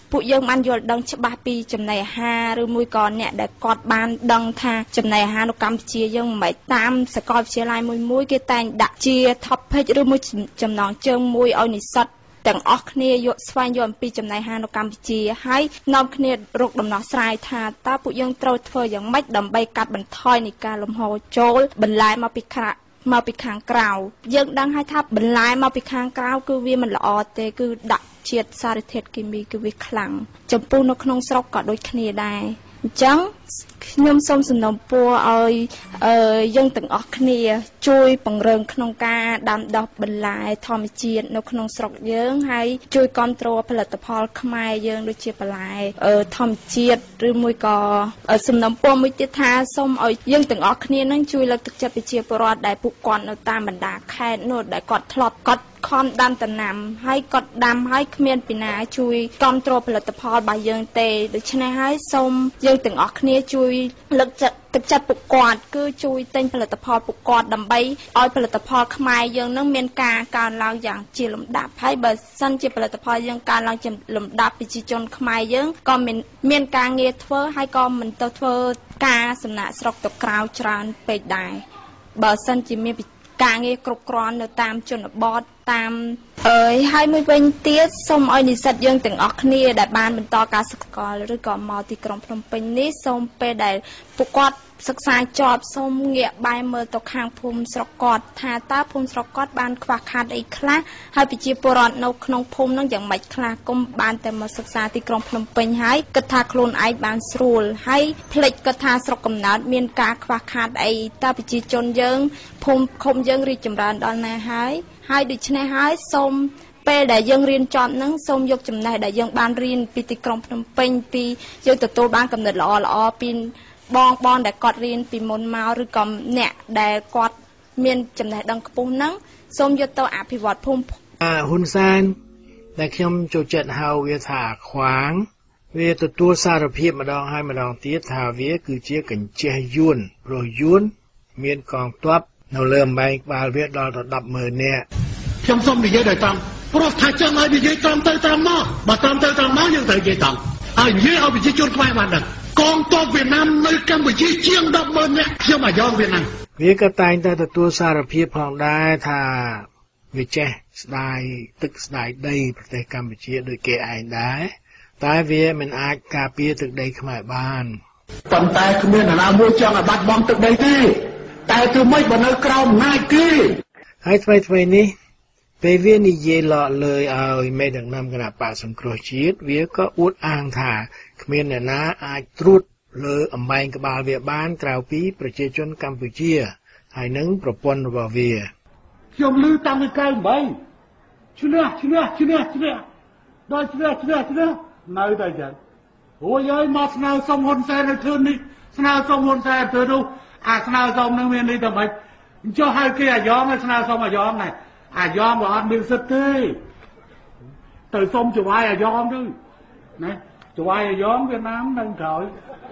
ពួកយើងបានយល់ដឹងច្បាស់ពីចំណីអាហារឬមួយក៏អ្នកដែលគាត់បានដឹងថាចំណីអាហារនៅកម្ពុជាយើងមិនតាមសាកលវិទ្យាល័យមួយមួយគេតែងដាក់ជា topic ឬមួយចំណងជើងមួយឲ្យនិស្សិតទាំងអស់គ្នាយកស្វែងយល់អំពីចំណីអាហារនៅកម្ពុជាហើយនាំគ្នារកដំណោះស្រាយថាតើពួកយើងត្រូវធ្វើយ៉ាងម៉េចដើម្បីកាត់បន្ថយនៃការលំហូរចូលបន្លែមកពីខាងមកពីខាងក្រៅយើងដឹងហើយថាបន្លែមកពីខាងក្រៅគឺវាមិនល្អទេគឺដាក់ជាតិសារធាតុគីមីគឺវាខ្លាំងចំពោះនៅក្នុងស្រុកក៏ដូចគ្នាដែរអញ្ចឹងខ្ញុំសូមសំណូមពរឲ្យយើងទាំងអស់គ្នាជួយពង្រឹងក្នុងការដាំដុះបន្លែធម្មជាតិនៅក្នុងស្រុកយើងហើយជួយគ្រប់គ្រងផលិតផលខ្មែរយើងដូចជាបន្លែធម្មជាតិឬមួយក៏សំណូមពរមួយទៀតថាសូមឲ្យយើងទាំងអស់គ្នានឹងជួយលើកទឹកចិត្តប្រជាពលរដ្ឋដែលពួកគាត់នៅតាមបណ្ដាខេត្តនោះដែលគាត់ធ្លាប់គាត់ខំដាំដំណាំហើយគាត់ដាំហើយគ្មានពីណាជួយគ្រប់គ្រងផលិតផលរបស់យើងទេដូច្នេះហើយសូមយើងទាំងអស់គ្នាជួយលើកទឹកចិត្តពួកគាត់គឺជួយទិញផលិតផលពួកគាត់ដើម្បីឲ្យផលិតផលខ្មែរយើងនឹងមានការកើនឡើងយ៉ាងជាលំដាប់ហើយបើសិនជាផលិតផលយើងកើនឡើងជាលំដាប់ប្រជាជនខ្មែរយើងក៏មានមានការងារធ្វើហើយក៏មិនទៅធ្វើការសំណាក់ស្រុកទៅក្រៅច្រើនពេកដែរបើសិនជាមានការងារគ្រប់គ្រាន់នៅតាមជនបទតាមអើយហើយមួយវិញទៀតសូមឲ្យនិស្សិតយើងទាំងអស់គ្នាដែលបានបន្តការសិក្សាឬក៏មកទីក្រុងភ្នំពេញនេះសូមពេលដែលពួកគាត់សិក្សាចប់សូមងាកបែរមើលទៅខាងភូមិស្រុកគាត់ថាតើភូមិស្រុកគាត់បានខ្វះខាតអីខ្លះហើយប្រជាពលរដ្ឋនៅក្នុងភូមិនឹងយ៉ាងម៉េចខ្លះគុំបានតែមកសិក្សាទីក្រុងភ្នំពេញហើយគិតថាខ្លួនឯងបានស្រួលហើយភ្លេចគិតថាស្រុកកំណើតមានការខ្វះខាតអីតើប្រជាជនយើងភូមិឃុំយើងរីកចម្រើនដល់ណាហើយហើយដូច្នេះហើយសូមពេលដែលយើងរៀនចប់ហ្នឹងសូមយកចំណេះដែលយើងបានរៀនពីទីក្រុងភ្នំពេញពីយើងទទួលបានកំណត់ល្អល្អពីបងបងដែលគាត់រៀនពីមុនមកឬក៏អ្នកដែលគាត់មានចំណេះដឹងខ្ពស់ហ្នឹងសូមយកទៅអភិវឌ្ឍភូមិហ៊ុនសែនដែលខ្ញុំចូលចិត្តហៅវាថាខ្វាងវាទទួលសារភាពម្ដងហើយម្ដងទៀតថាវាគឺជាកញ្ចេះយួនព្រោះយួនមានកងទ័ពនៅលើអំបែងក្បាលវាដល់ទៅ ដប់ម៉ឺន នាក់ខ្ញុំសូមនិយាយដោយតាមព្រោះថាចឹងឲ្យនិយាយតាមទៅតាមមកបើតាមទៅតាមមកយើងត្រូវនិយាយតាមហើយនិយាយឲ្យប្រជាជនខ្មែរបានដឹងកងទ័ពវៀតណាមនៅកម្ពុជាជាង ដប់ម៉ឺន នាក់ខ្ញុំអាយ៉ងវៀតណាមវាក៏តែងតែទទួលសារភាពផងដែរថាវាចេះស្ដាយទឹកស្ដាយដីប្រទេសកម្ពុជាដូចគេឯងដែរតែវាមិនអាចការពារទឹកដីខ្មែរបានប៉ុន្តែគ្មាននរណាមួយចង់ឲ្យបាត់បង់ទឹកដីទេតែគឺមិនបើនៅក្រោមអំណាចគេហើយថ្មីថ្មីនេះពេលវានិយាយលក់លើឲ្យមេដឹកនាំគណៈបកសង្គ្រោះជាតិវាក៏អួតអាងថាគ្មានអ្នកណាអាចត្រួតលើអំបែងក្បាលវាបានក្រៅពីប្រជាជនកម្ពុជាហើយនឹងប្រព័ន្ធរបស់វាខ្ញុំឮតាំងពីកៅបីឈ្នះឈ្នះឈ្នះឈ្នះដល់ឈ្នះឈ្នះឈ្នះនៅតែចឹងអូយអើយមកស្នើសុំហ៊ុនសែនឲ្យធ្វើនេះស្នើសុំហ៊ុនសែនធ្វើនោះអាស្នើសុំនឹងមាននេះតែមិនអញ្ចឹងឲ្យគេអាយ៉ងឲ្យស្នើសុំអាយ៉ងណាអាយ៉ងក៏អត់មានសិទ្ធទេទៅសុំចវាយអាយ៉ងទៅណាចវាយអាយ៉ងវៀតណាមនៅក្រោយ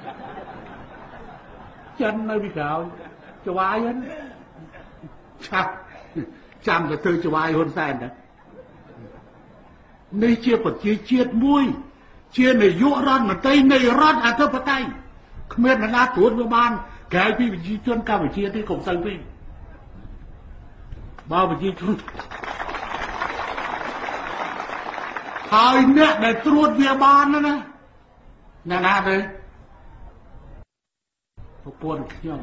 ចិននៅពីក្រោយចវាយហ្នឹងឆាប់ចាំទៅធ្វើចវាយហ៊ុនសែនទៅនេះជាប្រជាជាតិមួយជានាយករដ្ឋមន្ត្រីនៃរដ្ឋអធិបតេយ្យគ្មានអ្នកណាត្រួតវាបានក្រៅពីប្រជាជនកម្ពុជាទេកុំទៅពេកបើប្រជាជនហើយអ្នកដែលត្រួតវាបានណាអ្នកណាទៅប្រពន្ធខ្ញុំ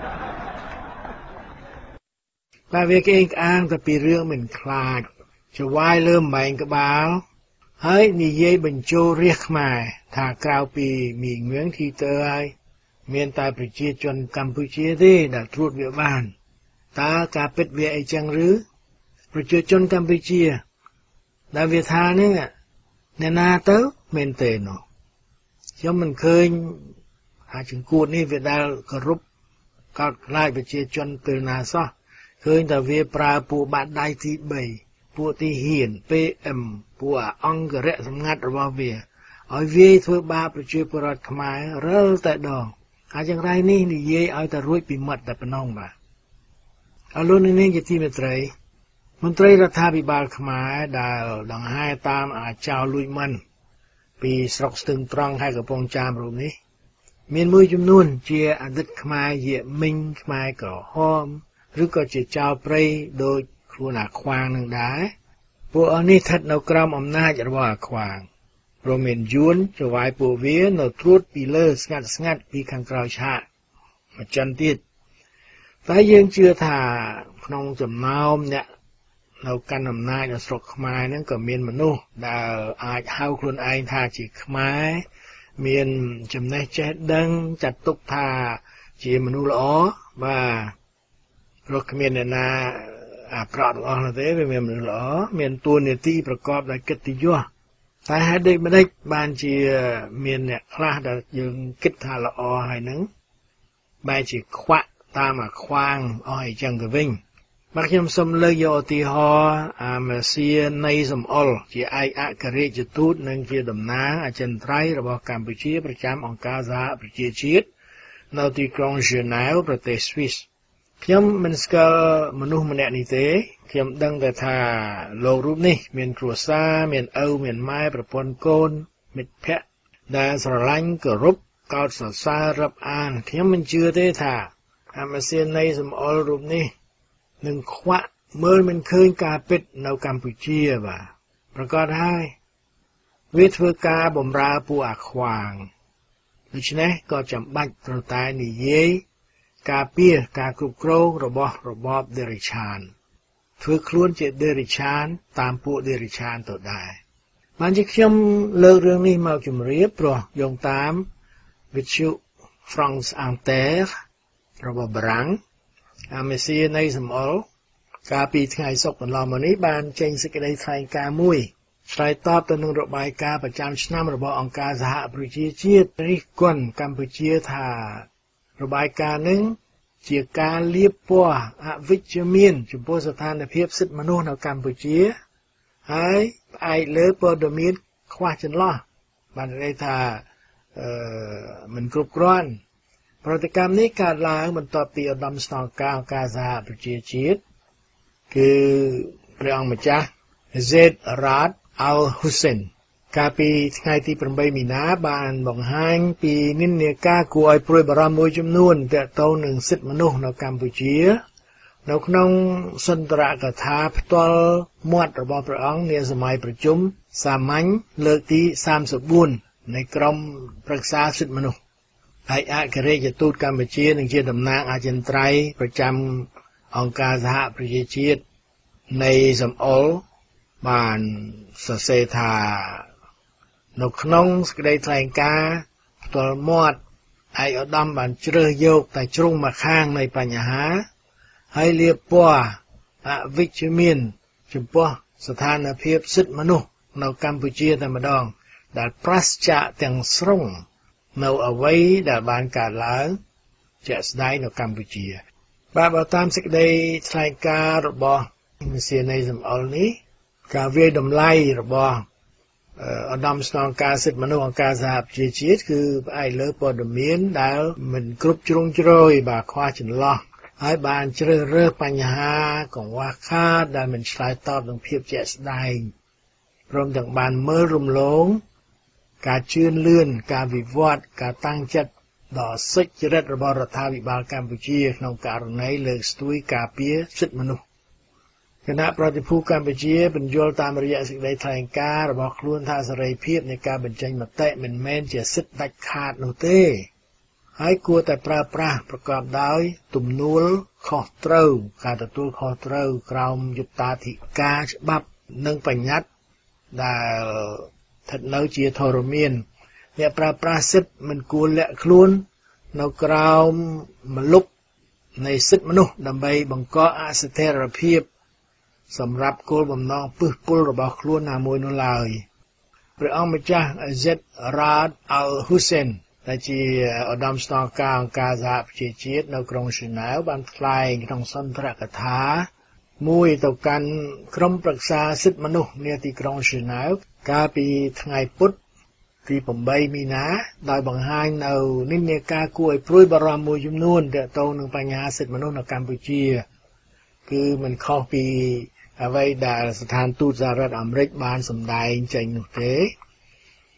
តែវាគេអាងតែពីរឿងមិនខ្លាចចវាយលើអំបែងក្បាលហើយនិយាយបញ្ចូលរាជខ្មែរថាក្រៅពីមីងឿងធីទ័រហើយមានតែប្រជាជនកម្ពុជាទេដែលត្រួតវាបានតើការពិតវាអីចឹងឬប្រជាជនកម្ពុជាដែលវាថានេះអ្នកណាទៅមែនទេនោះខ្ញុំមិនឃើញអាចង្កួតនេះវាដែលគោរពកោតខ្លាចប្រជាជនពេលណាសោះឃើញតែវាប្រើពួកបាត់ដៃទីបីពួកទីហ៊ាន pê em ពួកអង្គរៈសម្ងាត់របស់វាឲ្យវាធ្វើបាបប្រជាពលរដ្ឋខ្មែររាល់តែដងហើយយ៉ាងไรនេះនិយាយឲ្យតែរួចពីមាត់តែប៉ុណ្ណឹងបាទអរលោកនាងជាទីមេត្រីមន្ត្រីរដ្ឋាភិបាលខ្មែរដែលដង្ហែតាមអាចោលលួចមិនពីស្រុកស្ទឹងត្រង់ខេត្តកំពង់ចាមរូបនេះមានមួយចំនួនជាអតីតខ្មែរយាមិញខ្មែរក្រហមឬក៏ជាចៅព្រៃដូចខ្លួនអាខ្វាងនឹងដែរពួកអស់នេះស្ថិតនៅក្រោមអំណាចរបស់អាខ្វាងព្រមមានយួនចវាយពួកវានៅត្រួតពីលើស្ងាត់ស្ងាត់ពីខាងក្រោយឆាកមកចិនទៀតតែយើងជឿថាក្នុងចំណោមអ្នកនៅកាន់អំណាចនៅស្រុកខ្មែរហ្នឹងក៏មានមនុស្សដែលអាចហៅខ្លួនឯងថាជាខ្មែរមានចំណេះចេះដឹងចាត់ទុកថាជាមនុស្សល្អបាទព្រោះគ្មានអ្នកណាអាក្រក់ទាំងអស់នោះទេវាមានមនុស្សល្អមានតួនាទីប្រកបដោយកិត្តិយសតែហេតុដូចម្ដេចបានជាមានអ្នកខ្លះដែលយើងគិតថាល្អហើយហ្នឹងបែរជាខ្វាក់តាមអាខ្វាងអស់អីចឹងទៅវិញបាទខ្ញុំសូមលើកយកឧទាហរណ៍អាមេសៀនៃសំអល់ជាឯកអគ្គរដ្ឋទូតនិងជាតំណាងអចិន្ត្រៃយ៍របស់កម្ពុជាប្រចាំអង្គការសហប្រជាជាតិនៅទីក្រុងហ្សឺណែវប្រទេសស្វីសខ្ញុំមិនស្គាល់មនុស្សម្នាក់នេះទេខ្ញុំដឹងតែថាលោករូបនេះមានគ្រួសារមានឪមានម៉ែប្រពន្ធកូនមិត្តភ័ក្តិដែលស្រឡាញ់គោរពកោតសរសើររាប់អានខ្ញុំមិនជឿទេថាអាមេសៀនៃសំអល់រូបនេះនឹងខ្វាក់មើលមិនឃើញការពិតនៅកម្ពុជាបាទប្រកាសហើយវាធ្វើការបម្រើពួកអាខ្វាងដូច្នេះក៏ចាំបាច់ត្រូវតែនិយាយការពារការគ្រប់គ្រងរបស់របបដេរិឆានធ្វើខ្លួនជាដេរិឆានតាមពួកដេរិឆានទៅដែរបានជាខ្ញុំលើករឿងនេះមកជម្រាបព្រោះយោងតាមវិទ្យុ France Inter របស់បារាំងអាមេសៀនៃសំអល់កាលពីថ្ងៃសុក្រកន្លងមកនេះបានចេញសេចក្តីថ្លែងការណ៍មួយឆ្លើយតបទៅនឹងរបាយការណ៍ប្រចាំឆ្នាំរបស់អង្គការសហប្រជាជាតិរិះគន់កម្ពុជាថារបាយការណ៍នឹងជាការលាបពណ៌អវិជ្ជមានចំពោះស្ថានភាពសិទ្ធិមនុស្សនៅកម្ពុជាហើយផ្អែកលើព័ត៌មានខ្វះចន្លោះបានន័យថាអឺមិនគ្រប់គ្រាន់ប្រតិកម្មនេះកើតឡើងបន្ទាប់ពីឧត្តមស្នងការអង្គការសហប្រជាជាតិគឺព្រះអង្គម្ចាស់ Zed Rad Al Hussein កាលពីថ្ងៃទីប្រាំបីមីនាបានបង្ហាញពីនិន្នាការគួរឲ្យព្រួយបារម្ភមួយចំនួនទាក់ទងនឹងសិទ្ធិមនុស្សនៅកម្ពុជានៅក្នុងសន្ទរកថាផ្ទាល់មាត់របស់ព្រះអង្គនាសម័យប្រជុំសាមញ្ញលើកទីសាមសិបបួននៃក្រុមប្រឹក្សាសិទ្ធិមនុស្សឯកអគ្គរដ្ឋទូតកម្ពុជានិងជាតំណាងអចិន្ត្រៃយ៍ប្រចាំអង្គការសហប្រជាជាតិនៃសំអល់បានសរសេរថានៅក្នុងសេចក្តីថ្លែងការណ៍ផ្ទាល់មាត់ឯកឧត្តមបានជ្រើសយកតែជ្រុងម្ខាងនៃបញ្ហាហើយលាបពណ៌អវិជ្ជមានចំពោះស្ថានភាពសិទ្ធិមនុស្សនៅកម្ពុជាតែម្ដងដែលប្រឆាចទាំងស្រុងនៅអ្វីដែលបានកើតឡើងជាក់ស្ដែងនៅកម្ពុជាបាទបើតាមសេចក្តីថ្លែងការណ៍របស់មេសៀនៃសំអល់នេះការវាយតម្លៃរបស់ឧត្តមស្នងការសិទ្ធិមនុស្សអង្គការសហប្រជាជាតិគឺផ្អែកលើព័ត៌មានដែលមិនគ្រប់ជ្រុងជ្រោយបាទខ្វះចន្លោះហើយបានជ្រើសរើសបញ្ហាកង្វះខាតដែលមិនឆ្លើយតបនឹងភាពជាក់ស្ដែងព្រមទាំងបានមើលរំលងការជឿនលឿនការវិវត្តការតាំងចិត្តដ៏សុចរិតរបស់រដ្ឋាភិបាលកម្ពុជាក្នុងករណីលើកស្ទួយការពារសិទ្ធិមនុស្សគណៈប្រតិភូកម្ពុជាបញ្យល់តាមរយៈសេចក្តីថ្លែងការណ៍របស់ខ្លួនថាសេរីភាពនៃការបញ្ចេញមតិមិនមែនជាសិទ្ធិដាច់ខាតនោះទេហើយគួរតែប្រើប្រាស់ប្រកបដោយទំនួលខុសត្រូវការទទួលខុសត្រូវក្រោមយុត្តាធិការច្បាប់និងបញ្ញត្តិដែលស្ថិតនៅជាធរមានអ្នកប្រើប្រាស់សិទ្ធិមិនគួរលាក់ខ្លួននៅក្រោមម្លប់នៃសិទ្ធិមនុស្សដើម្បីបង្កអស្ថិរភាពសម្រាប់គោលបំណងពឹសពុលរបស់ខ្លួនណាមួយនោះឡើយព្រះអង្គម្ចាស់ Zed Rad Al Hussein ដែលជាឧត្តមស្នងការអង្គការសហប្រជាជាតិនៅក្រុងហ្សឺណែវបានថ្លែងក្នុងសន្ទរកថាមួយទៅកាន់ក្រុមប្រឹក្សាសិទ្ធិមនុស្សនាទីក្រុងហ្សឺណែវកាលពីថ្ងៃពុធទីប្រាំបីមីនាដោយបង្ហាញនៅនិន្នាការគួរឲ្យព្រួយបារម្ភមួយចំនួនទាក់ទងនឹងបញ្ហាសិទ្ធិមនុស្សនៅកម្ពុជាគឺមិនខុសពីអ្វីដែលស្ថានទូតសហរដ្ឋអាមេរិកបានសម្ដែងចេញនោះទេ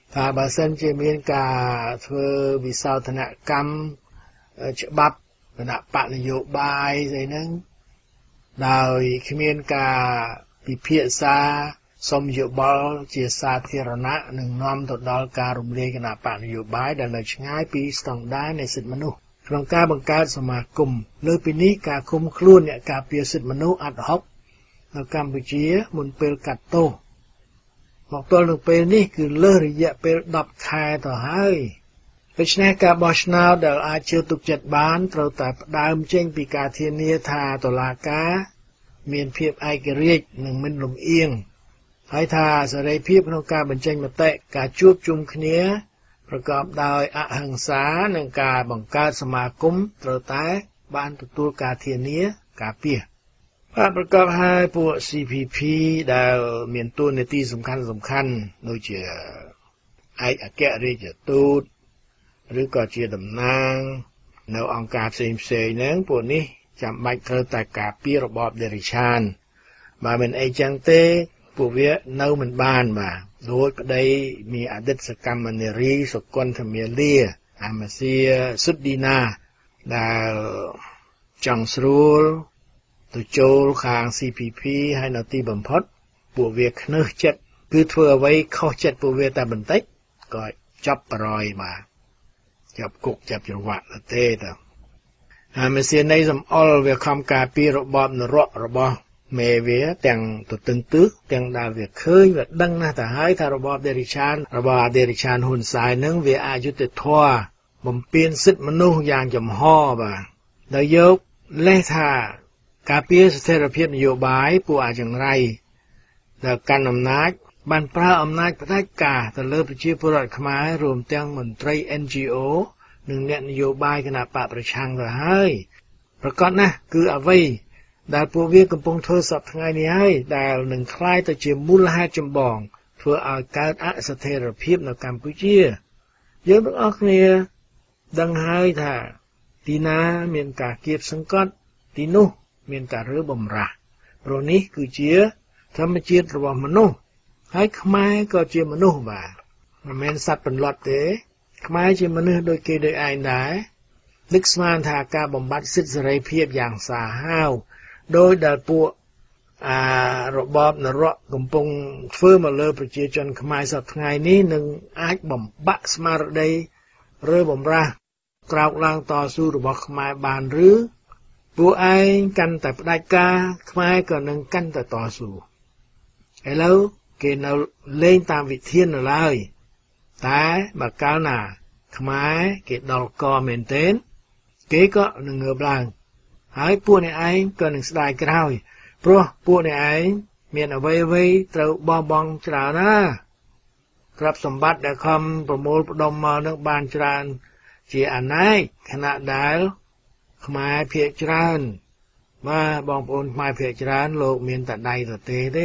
ថាបើសិនជាមានការធ្វើវិសោធនកម្មច្បាប់គណៈបកនយោបាយស្អីហ្នឹងដោយគ្មានការពិភាក្សាសុំយោបល់ជាសាធារណៈនឹងនាំទៅដល់ការរំលាយគណៈបកនយោបាយដែលនៅឆ្ងាយពីស្តង់ដារនៃសិទ្ធិមនុស្សក្នុងការបង្កើតសមាគមលើពីនេះការឃុំខ្លួនអ្នកការពារសិទ្ធិមនុស្សអាត់ហុកនៅកម្ពុជាមុនពេលកាត់ទោសមកទល់នឹងពេលនេះគឺលើសរយៈពេលដប់ខែទៅហើយដូច្នេះការបោះឆ្នោតដែលអាចជឿទុកចិត្តបានត្រូវតែផ្ដើមចេញពីការធានាថាតុលាការមានភាពឯករាជ្យនិងមិនលំអៀងហើយថាសេរីភាពក្នុងការបញ្ចេញមតិការជួបជុំគ្នាប្រកបដោយអហិង្សានិងការបង្កើតសមាគមត្រូវតែបានទទួលការធានាការពារបាទប្រកបហើយពួក ซี พี พี ដែលមានតួនាទីសំខាន់សំខាន់ដូចជាឯកអគ្គរដ្ឋទូតឬក៏ជាតំណាងនៅអង្គការផ្សេងផ្សេងហ្នឹងពួកនេះចាំបាច់ត្រូវតែការពាររបបដេរិឆានបើមិនអីចឹងទេពួកវានៅមិនបានបាទដោយប្តីមានអតីតសកម្មនារីសុគន្ធមាលាអាមាសៀសុឌីណាដែលចង់ស្រួលទៅចូលខាង ซี พี พี ហើយនៅទីបំផុតពួកវាខ្នើសចិត្តគឺធ្វើអ្វីខុសចិត្តពួកវាតែបន្តិចក៏ចាប់ប្រយបាទចាប់គុកចាប់ច្រវាក់ទេទៅអាមាសៀនៃសំអល់វាខំការពាររបបនរករបស់មេវាទាំងទៅទឹងទឹះទាំងដែលវាឃើញវាដឹងណាស់ទៅហើយថារបបដេរិឆានរបបដេរិឆានហ៊ុនសែននឹងវាអយុត្តិធម៌បំពានសិទ្ធិមនុស្សយ៉ាងចំហបាទដោយយកលេសថាការពារស្ថិរភាពនយោបាយពួកអាចង្រៃដែលកាន់អំណាចបានប្រើអំណាចផ្ដាច់ការទៅលើប្រជាពលរដ្ឋខ្មែររួមទាំងមន្ត្រី เอ็น จี អូ និងអ្នកនយោបាយគណៈបកប្រឆាំងទៅហើយប្រកាសណាស់គឺអ្វីដែលពួកវាកំពុងធ្វើសពថ្ងៃនេះហើយដែលនឹងคล้ายទៅជាមូលហេតុចម្បងធ្វើឲ្យកើតអស្ថិរភាពនៅកម្ពុជាយើងទាំងអស់គ្នាដឹងហើយថាទីណាមានការគៀបសង្កត់ទីនោះមានការរើបំរាស់ព្រោះនេះគឺជាធម្មជាតិរបស់មនុស្សហើយខ្មែរក៏ជាមនុស្សបាទមិនមែនសត្វបន្លត់ទេខ្មែរជាមនុស្សដូចគេដូចឯងដែរនឹកស្មានថាការបំបត្តិសិទ្ធិសេរីភាពយ៉ាងសាហាវដោយដែលពួកអារបបនរកកំពុងធ្វើមកលើប្រជាជនខ្មែរសប្តាហ៍ថ្ងៃនេះនឹងអាចបំបាក់ស្មារតីឬបំរាស់ក្រោកឡើងតស៊ូរបស់ខ្មែរបានឬពួកឯងកាន់តែផ្ដាច់ការខ្មែរក៏នឹងកាន់តែតស៊ូឥឡូវគេនៅលេងតាមវិធាននៅឡើយតែបើកាលណាខ្មែរគេដល់កមែនទែនគេក៏នឹងងើបឡើងហើយពួកអ្នកឯងក៏នឹងស្ដាយក្រោយព្រោះពួកអ្នកឯងមានអ្វីអ្វីត្រូវបោះបង់ច្រើនណាទ្រព្យសម្បត្តិដែលខំប្រមូលផ្ដុំមកនឹងបានច្រើនជាអនេកខណៈដែលខ្មែរភាគច្រើនបាទបងប្អូនខ្មែរភាគច្រើនលោកមានតែដៃទទេទេ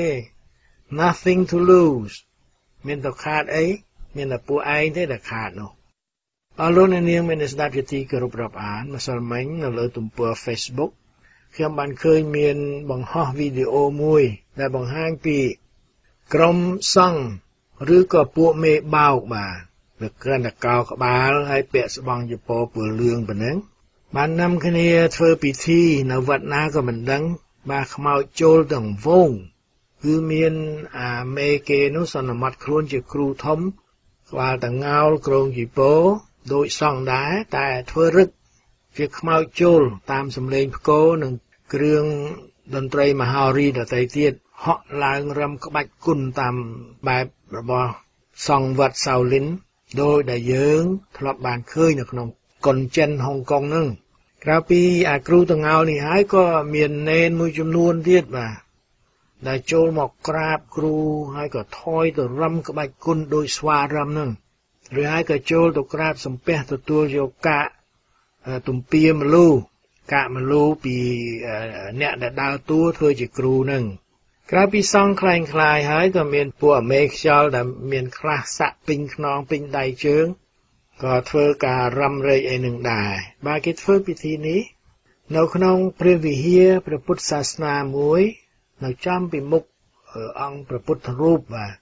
nothing to lose មានតែខាតអីមានតែពួកឯងទេដែលខាតនោះអរលោកអ្នកនាងមានស្ដាប់ជាទីគោរពរាប់អានម្សិលមិញនៅលើទំព័រ Facebook ខ្ញុំបានឃើញមានបង្ហោះវីដេអូមួយដែលបង្ហាញពីក្រុមសង្ឃឬក៏ពួកមេបោកបាទវាគ្រាន់តែកោក្បាលហើយពាក់ស្បង់ចពោពណ៌លឿងប៉ុណ្ណឹងបាននាំគ្នាធ្វើពិធីនៅវត្តណាក៏មិនដឹងបាទខ្មោចចូលទាំងវងគឺមានអាមេគេនោះសន្មត់ខ្លួនជាគ្រូធំក្បាលតងោលក្រងជីពោដូចសង្ឃដែរតែធ្វើរឹកជាខ្មោចចូលតាមសំឡេងផ្គរនិងគ្រឿងតន្ត្រីមហោរីដទៃទៀតហក់ឡើងរំក្បាច់គុណតាមបែបរបស់សង្ឃវត្តសៅលិនដោយដែលយើងធ្លាប់បានឃើញនៅក្នុងកុនចិនហុងកុងហ្នឹងក្រៅពីអាគ្រូតងោលនេះហើយក៏មាននេនមួយចំនួនទៀតបាទដែលចូលមកក្រាបគ្រូហើយក៏ថយទៅរំក្បាច់គុណដោយស្វារំហ្នឹងឬហើយក៏ចូលទៅក្រាបសំពះទទួលយកកាកទំពាមលូកាកមលូពីអ្នកដែលដើរតួធ្វើជាគ្រូហ្នឹងក្រៅពីសង្ឃខ្លែងខ្លាយហើយក៏មានពួកអមេខ្យល់ដែលមានខ្លះសាក់ពេញខ្នងពេញដៃជើងក៏ធ្វើការរំរែកអីនឹងដែរបើគេធ្វើពិធីនេះនៅក្នុងព្រះវិហារព្រះពុទ្ធសាសនាមួយនៅចំពីមុខអង្គព្រះពុទ្ធរូបបាទ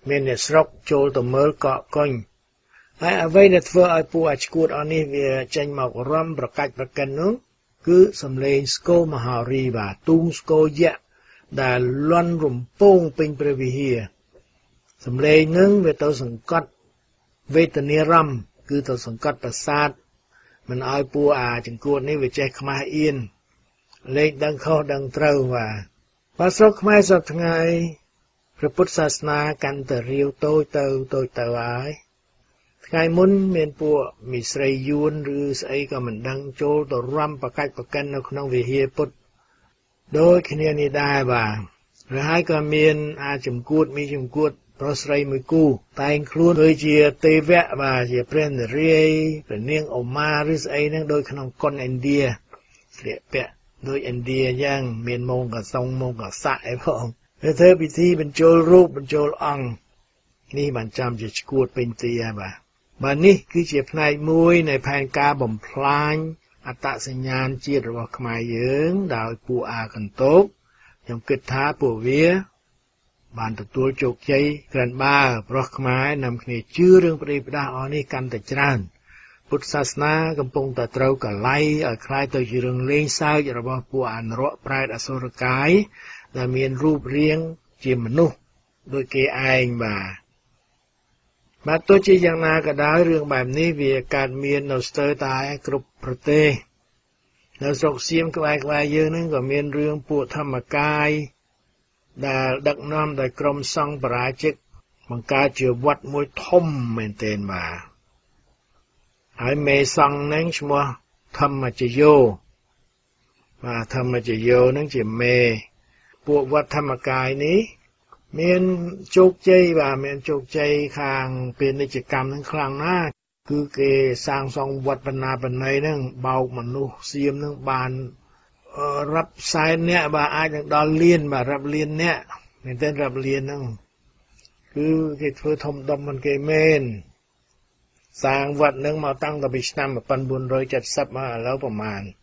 មានអ្នកស្រុកចូលទៅមើលកក់កុញហើយអ្វីដែលធ្វើឲ្យពួកអាឆ្កួតអស់នេះវាចេញមករំប្រកាច់ប្រកិននោះគឺសំឡេងស្គរមហារីបាទទូងស្គរយៈដែលលន់រំពងពេញព្រះវិហារសំឡេងនឹងវាទៅសង្កត់វេទនារំគឺទៅសង្កត់ប្រសាទមិនឲ្យពួកអាចង្កួតនេះវាចេះខ្មាស់អៀនលេខដឹងខុសដឹងត្រូវបាទបើស្រុកខ្មែរសពថ្ងៃព្រះពុទ្ធសាសនាកាន់តែរាវតូចទៅតូចទៅហើយថ្ងៃមុនមានពួកមីស្រីយួនឬស្អីក៏មិនដឹងចូលទៅរំប្រកាច់ប្រកិននៅក្នុងវិហារពុទ្ធដោយគ្នានេះដែរបាទហើយហើយក៏មានអាចំគួតមីចំគួតប្រុសស្រីមួយគូតែងខ្លួនដូចជាទេវៈបាទជាព្រះនារីព្រះនាងអូម៉ាឬស្អីហ្នឹងដូចក្នុងកុនឥណ្ឌាស្លៀកពាក់ដូចឥណ្ឌាអញ្ចឹងមានមងកសុងមងកស័កអីផងហើយធ្វើពិធីបញ្ចូលរូបបញ្ចូលអង្គនេះបានចាំជាឈួតពេញទីហើយបាទបាទនេះគឺជាផ្នែកមួយនៃផែនការបំផ្លាញអត្តសញ្ញាណជាតិរបស់ខ្មែរយើងដោយពួកអាកន្តោបខ្ញុំគិតថាពួកវាបានទទួលជោគជ័យក្រាន់បើប្រុសខ្មែរនាំគ្នាជឿរឿងប្រេផ្ដាស់អស់នេះកាន់តែច្រើនពុទ្ធសាសនាកំពុងតែត្រូវកលៃឲ្យคล้ายទៅជារឿងលេងសើចរបស់ពួកអនរៈប្រែតអសុរកាយដែលមានរូបរាងជាមនុស្សដូចគេឯងបាទបាទទោះជាយ៉ាងណាក៏ដោយរឿងបែបនេះវាកើតមាននៅស្ទើរតែគ្រប់ប្រទេសនៅស្រុកសៀមក្បែរក្បែរយើងហ្នឹងក៏មានរឿងពួកធម្មកាយដែលដឹកនាំដោយក្រុមសង្ឃបរាជិកបង្កើតជាវត្តមួយធំមែនទែនបាទហើយមេសង្ឃហ្នឹងឈ្មោះធម្មជយោបាទធម្មជយោហ្នឹងជាមេពួកវត្តធម្មកាយនេះមានជោគជ័យបាទមានជោគជ័យខាងពាណិជ្ជកម្មហ្នឹងខ្លាំងណាស់គឺគេសាងសង់វត្តបណ្ណាបណ្ណៃហ្នឹងបោកមនុស្សសៀមហ្នឹងបានរាប់សែនអ្នកបាទអាចនឹងដល់លានបាទរាប់លានអ្នកមែនទេរាប់លានហ្នឹងគឺគេធ្វើធំដុំមិនគេមែនសាងវត្តហ្នឹងមកតាំងតែពីឆ្នាំmột nghìn bốn trăm七十មកឥឡូវប្រហែល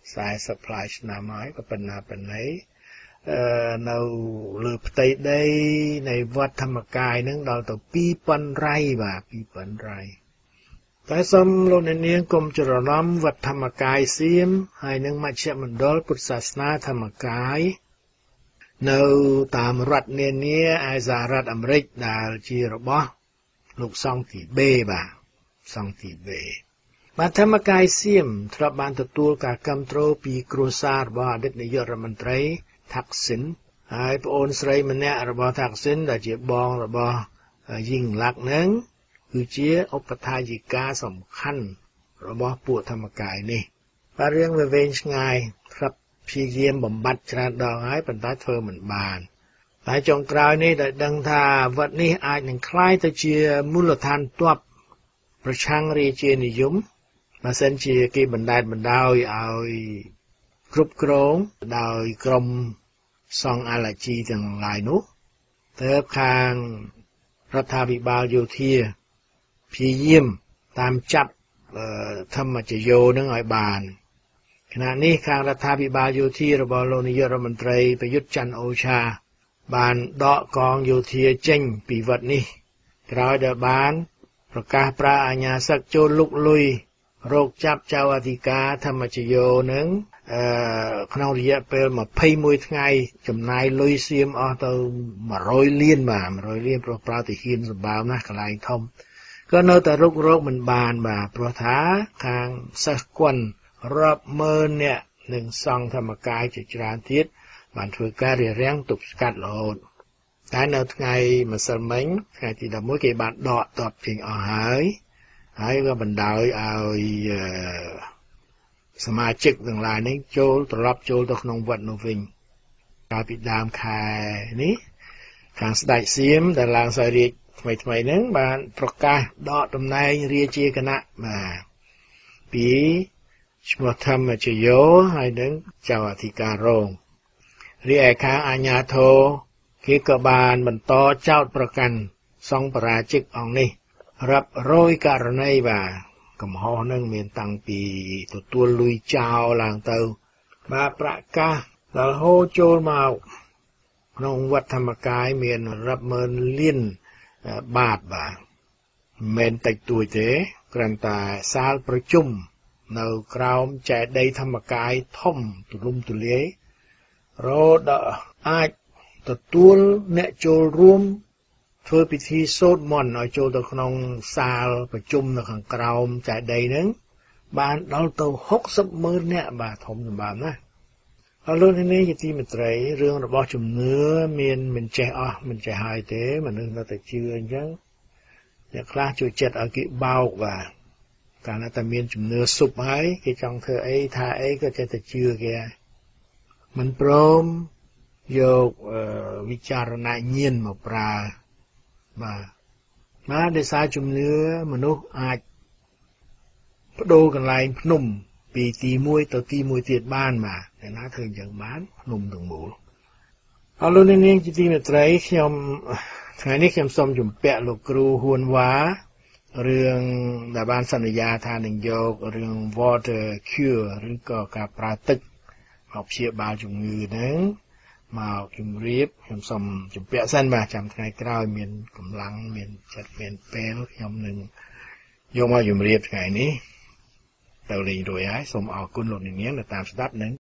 40ផ្លាយឆ្នាំហើយក៏បណ្ណាបណ្ណៃអឺនៅលើផ្ទៃដីនៃវត្តធម្មកាយហ្នឹងដល់ទៅពីរពាន់រៃបាទពីរពាន់រៃតែសូមលោកអ្នកនាងកុំច្រឡំវត្តធម្មកាយសៀមហើយនឹងមជ្ឈមណ្ឌលពុទ្ធសាសនាធម្មកាយនៅតាមរដ្ឋនានាឯសហរដ្ឋអាមេរិកដែលជារបស់លោកសង្ឃទីបេបាទសង្ឃទីបេបាទធម្មកាយសៀមធ្លាប់បានទទួលការគាំទ្រពីគ្រួសាររបស់អតីតនាយករដ្ឋមន្ត្រីថាក់ស៊ីនហើយប្អូនស្រីម្នាក់របស់ថាក់ស៊ីនដែលជាបងរបស់យីងឡាក់ហ្នឹងគឺជាឧបថាយិកាសំខាន់របស់ពួកធម្មកាយនេះបាទរឿងវាវែងឆ្ងាយធ្លាប់ព្យាយាមបំបត្តិច្រើនដងហើយប៉ុន្តែធ្វើមិនបានតែចុងក្រោយនេះដែលដឹងថាវត្តនេះអាចនឹងคล้ายទៅជាមូលដ្ឋានទ័ពប្រឆាំងរាជានិយមបើសិនជាគេបណ្តែតបណ្ដោយឲ្យគ្រប់គ្រងដោយក្រុមសង្ឃអាឡាជីទាំងឡាយនោះទៅខាងរដ្ឋាភិបាលយោធាព្យាយាមតាមចាប់ធម្មជយោនឹងឲ្យបានខណៈនេះខាងរដ្ឋាភិបាលយោធារបស់លោកនាយករដ្ឋមន្ត្រីប្រយុទ្ធច័ន្ទអូឆាបានដកកងយោធាចេញពីវត្តនេះក្រោយដែលបានប្រកាសប្រើអាជ្ញាសឹកចូលលុកលុយរោគចាប់ចៅអធិការធម្មជយោនឹងអឺក្នុងរយៈពេលยี่สิบเอ็ดថ្ងៃចំណាយលុយសៀមអស់ទៅone hundredលានបាទone hundredលានព្រោះប្រើទាហានសម្បើមណាស់កន្លែងធំក៏នៅតែរុករកមិនបានបាទព្រោះថាខាងសិស្សគន់រាប់ម៉ឺនអ្នកនឹងសង្ឃធម្មកាយជាច្រើនទៀតបានធ្វើការរារាំងទប់ស្កាត់រហូតតែនៅថ្ងៃម្សិលមិញថ្ងៃទីelevenគេបានដកទ័ពចេញអស់ហើយហើយក៏បណ្ដោយឲ្យសមាជិកទាំងឡាយនេះចូលត្រឡប់ចូលទៅក្នុងវត្តនោះវិញកាលពីដើមខែនេះខាងស្ដេចសៀមដែលឡើងសោយរាជថ្មីថ្មីហ្នឹងបានប្រកាសដកតំណែងរាជាគណៈបាទពីឈ្មោះធម្មជយោហើយនឹងចៅអធិការរងរីឯខាងអាជ្ញាធរគេក៏បានបន្តចោទប្រកាន់សង្ឃបរាជិកអង្គនេះរាប់រយករណីបាទកំហុសនឹងមានតាំងពីទទួលលុយចោលឡើងទៅបាទប្រកាសដល់ហូរចូលមកក្នុងវត្តធម្មកាយមានរាប់ម៉ឺនលានបាតបាទមិនតិចតួចទេគ្រាន់តែសាលប្រជុំនៅក្រោមចែកដីធម្មកាយធំទូលំទូលាយរដអាចទទួលអ្នកចូលរួមធ្វើពិធីសូត្រមន្តឲ្យចូលទៅក្នុងសាលប្រជុំនៅខាងក្រោមចែកដីហ្នឹងបានដល់ទៅហុកសិបម៉ឺននាក់បាទធំសម្បើមណាអរលោកនេះជាទីមេត្រីរឿងរបស់ជំនឿមានមិនចេះអស់មិនចេះហើយទេមនុស្សនៅតែជឿអញ្ចឹងអ្នកខ្លះជួយចិត្តឲ្យគេបោកបាទកាលណាតែមានជំនឿសុបហើយគេចង់ធ្វើអីថាអីក៏ចេះតែជឿគេមិនព្រមយកវិចារណញ្ញាណមកប្រើបាទបាទដោយសារជំនឿមនុស្សអាចបដូរកន្លែងភ្នំពីទីមួយទៅទីមួយទៀតបានបាទតែណាធ្វើអញ្ចឹងបានភ្នំទាំងមូលអរលោកនាងជាទីមេត្រីខ្ញុំថ្ងៃនេះខ្ញុំសូមជំពាក់លោកគ្រូហ៊ួនវ៉ារឿងដែលបានសន្យាថានឹងយករឿង water cure ឬក៏ការប្រើទឹកមកព្យាបាលជំងឺហ្នឹងមកជម្រាបខ្ញុំសូមជំពាក់សិនបាទចាំថ្ងៃក្រោយមានកម្លាំងមានចិត្តមានពេលខ្ញុំនឹងយកមកជម្រាបថ្ងៃនេះទៅលេងរួយហើយសូមអរគុណលោកនាងដែលតាមស្ដាប់និង